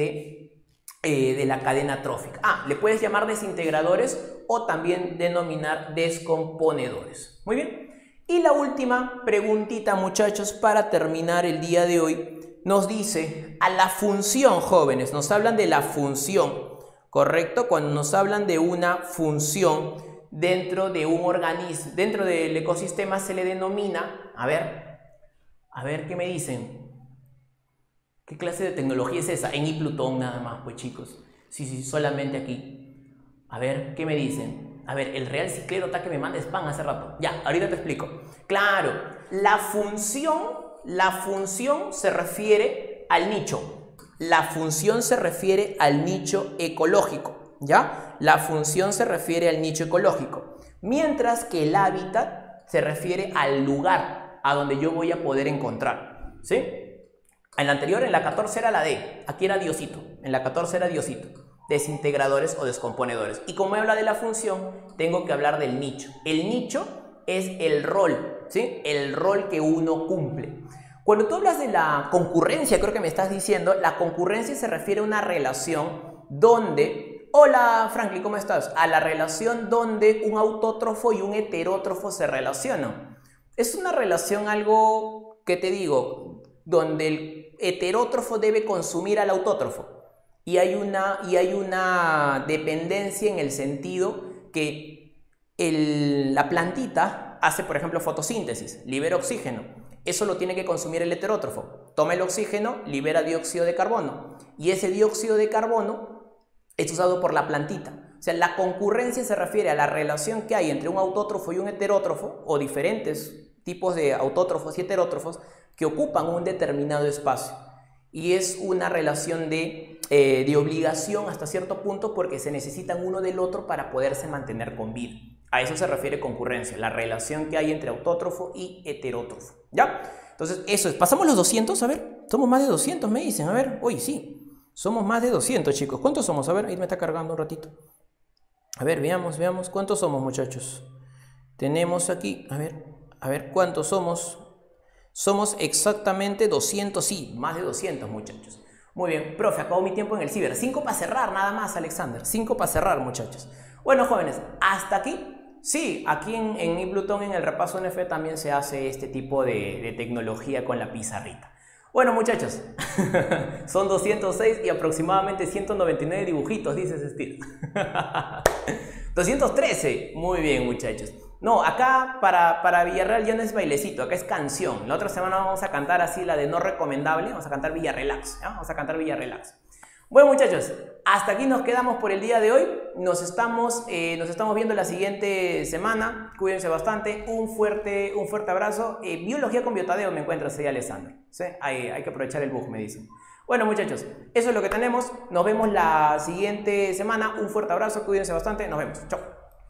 de la cadena trófica. Le puedes llamar desintegradores o también denominar descomponedores. Muy bien. Y la última preguntita, muchachos, para terminar el día de hoy, nos dice a la función, jóvenes, nos hablan de la función, ¿correcto? Cuando nos hablan de una función dentro de un organismo, dentro del ecosistema se le denomina, a ver, ¿qué me dicen? ¿Qué clase de tecnología es esa? En iPlutón nada más, pues chicos. Sí, solamente aquí. A ver, ¿qué me dicen? A ver, el Real Ciclero está que me manda spam hace rato. Ya, ahorita te explico. Claro, la función se refiere al nicho. La función se refiere al nicho ecológico, ¿ya? La función se refiere al nicho ecológico. Mientras que el hábitat se refiere al lugar a donde yo voy a poder encontrar, ¿sí? En la anterior, en la 14 era la D, aquí era Diosito, en la 14 era Diosito, desintegradores o descomponedores. Y como habla de la función, tengo que hablar del nicho. El nicho es el rol, ¿sí? El rol que uno cumple. Cuando tú hablas de la concurrencia, creo que me estás diciendo, la concurrencia se refiere a una relación donde... Hola Franklin, ¿cómo estás? A la relación donde un autótrofo y un heterótrofo se relacionan. Es una relación algo, ¿qué te digo?, donde el heterótrofo debe consumir al autótrofo y hay una dependencia en el sentido que la plantita hace, por ejemplo, fotosíntesis, libera oxígeno, eso lo tiene que consumir el heterótrofo, toma el oxígeno, libera dióxido de carbono y ese dióxido de carbono es usado por la plantita. O sea, la concurrencia se refiere a la relación que hay entre un autótrofo y un heterótrofo o diferentes tipos de autótrofos y heterótrofos que ocupan un determinado espacio y es una relación de obligación hasta cierto punto porque se necesitan uno del otro para poderse mantener con vida. A eso se refiere concurrencia, la relación que hay entre autótrofo y heterótrofo, ¿ya? Entonces eso es, pasamos los 200, a ver, somos más de 200 me dicen, a ver, hoy sí, somos más de 200 chicos, ¿cuántos somos? A ver, ahí me está cargando un ratito. A ver, veamos, ¿cuántos somos muchachos? Tenemos aquí, a ver, ¿cuántos somos? Somos exactamente 200, sí, más de 200 muchachos. Muy bien, profe, acabó mi tiempo en el ciber. 5 para cerrar nada más, Alexander. 5 para cerrar, muchachos. Bueno, jóvenes, hasta aquí. Sí, aquí en iPlutón, en el repaso NF, también se hace este tipo de tecnología con la pizarrita. Bueno, muchachos, son 206 y aproximadamente 199 dibujitos, dice Steve. 213, muy bien, muchachos. No, acá para Villarreal ya no es bailecito, acá es canción. La otra semana vamos a cantar así la de no recomendable, vamos a cantar Villarrelax, ¿ya? Vamos a cantar Villarrelax. Bueno, muchachos, hasta aquí nos quedamos por el día de hoy. Nos estamos viendo la siguiente semana. Cuídense bastante. Un fuerte abrazo. Biología con Biotadeo me encuentras ahí, Alessandro. ¿Sí? Hay que aprovechar el bug, me dicen. Bueno, muchachos, eso es lo que tenemos. Nos vemos la siguiente semana. Un fuerte abrazo. Cuídense bastante. Nos vemos. Chao.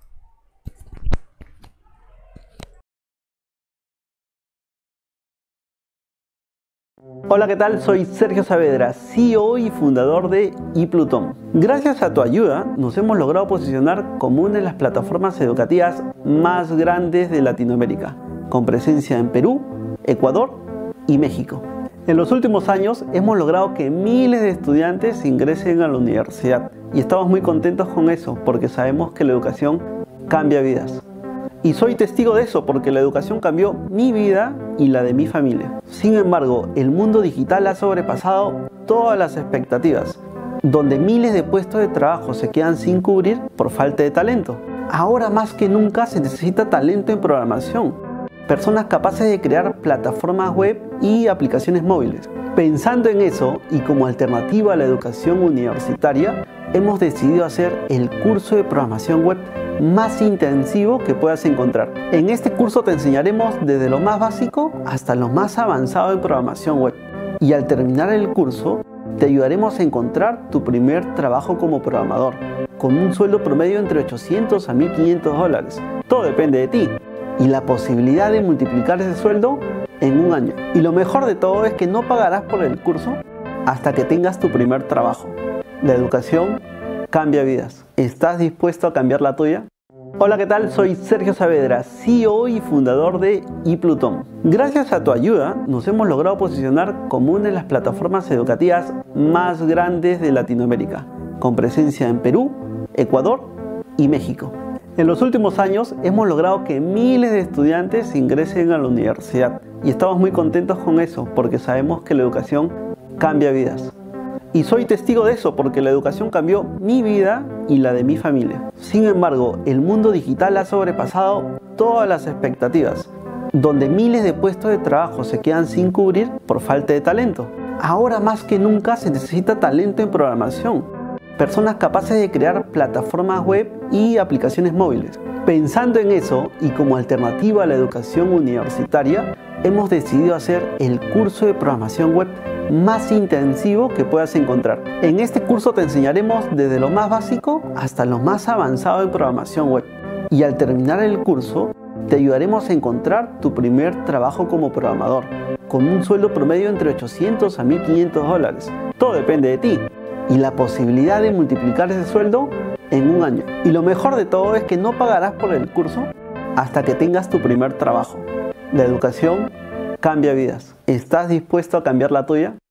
Hola, ¿qué tal? Soy Sergio Saavedra, CEO y fundador de iPlutón. Gracias a tu ayuda nos hemos logrado posicionar como una de las plataformas educativas más grandes de Latinoamérica, con presencia en Perú, Ecuador y México. En los últimos años hemos logrado que miles de estudiantes ingresen a la universidad y estamos muy contentos con eso porque sabemos que la educación cambia vidas. Y soy testigo de eso porque la educación cambió mi vida y la de mi familia. Sin embargo, el mundo digital ha sobrepasado todas las expectativas, donde miles de puestos de trabajo se quedan sin cubrir por falta de talento. Ahora más que nunca se necesita talento en programación, personas capaces de crear plataformas web y aplicaciones móviles. Pensando en eso y como alternativa a la educación universitaria, hemos decidido hacer el curso de programación web más intensivo que puedas encontrar. En este curso te enseñaremos desde lo más básico hasta lo más avanzado en programación web. Y al terminar el curso, te ayudaremos a encontrar tu primer trabajo como programador, con un sueldo promedio entre 800 a 1.500 dólares. Todo depende de ti. Y la posibilidad de multiplicar ese sueldo en un año. Y lo mejor de todo es que no pagarás por el curso hasta que tengas tu primer trabajo. La educación cambia vidas. ¿Estás dispuesto a cambiar la tuya? Hola, ¿qué tal? Soy Sergio Saavedra, CEO y fundador de iPluton. Gracias a tu ayuda nos hemos logrado posicionar como una de las plataformas educativas más grandes de Latinoamérica, con presencia en Perú, Ecuador y México. En los últimos años hemos logrado que miles de estudiantes ingresen a la universidad y estamos muy contentos con eso porque sabemos que la educación cambia vidas. Y soy testigo de eso porque la educación cambió mi vida y la de mi familia. Sin embargo, el mundo digital ha sobrepasado todas las expectativas, donde miles de puestos de trabajo se quedan sin cubrir por falta de talento. Ahora más que nunca se necesita talento en programación, personas capaces de crear plataformas web y aplicaciones móviles. Pensando en eso y como alternativa a la educación universitaria, hemos decidido hacer el curso de programación web más intensivo que puedas encontrar. En este curso te enseñaremos desde lo más básico hasta lo más avanzado en programación web. Y al terminar el curso, te ayudaremos a encontrar tu primer trabajo como programador, con un sueldo promedio entre 800 a 1.500 dólares. Todo depende de ti. Y la posibilidad de multiplicar ese sueldo en un año. Y lo mejor de todo es que no pagarás por el curso hasta que tengas tu primer trabajo. La educación cambia vidas. ¿Estás dispuesto a cambiar la tuya?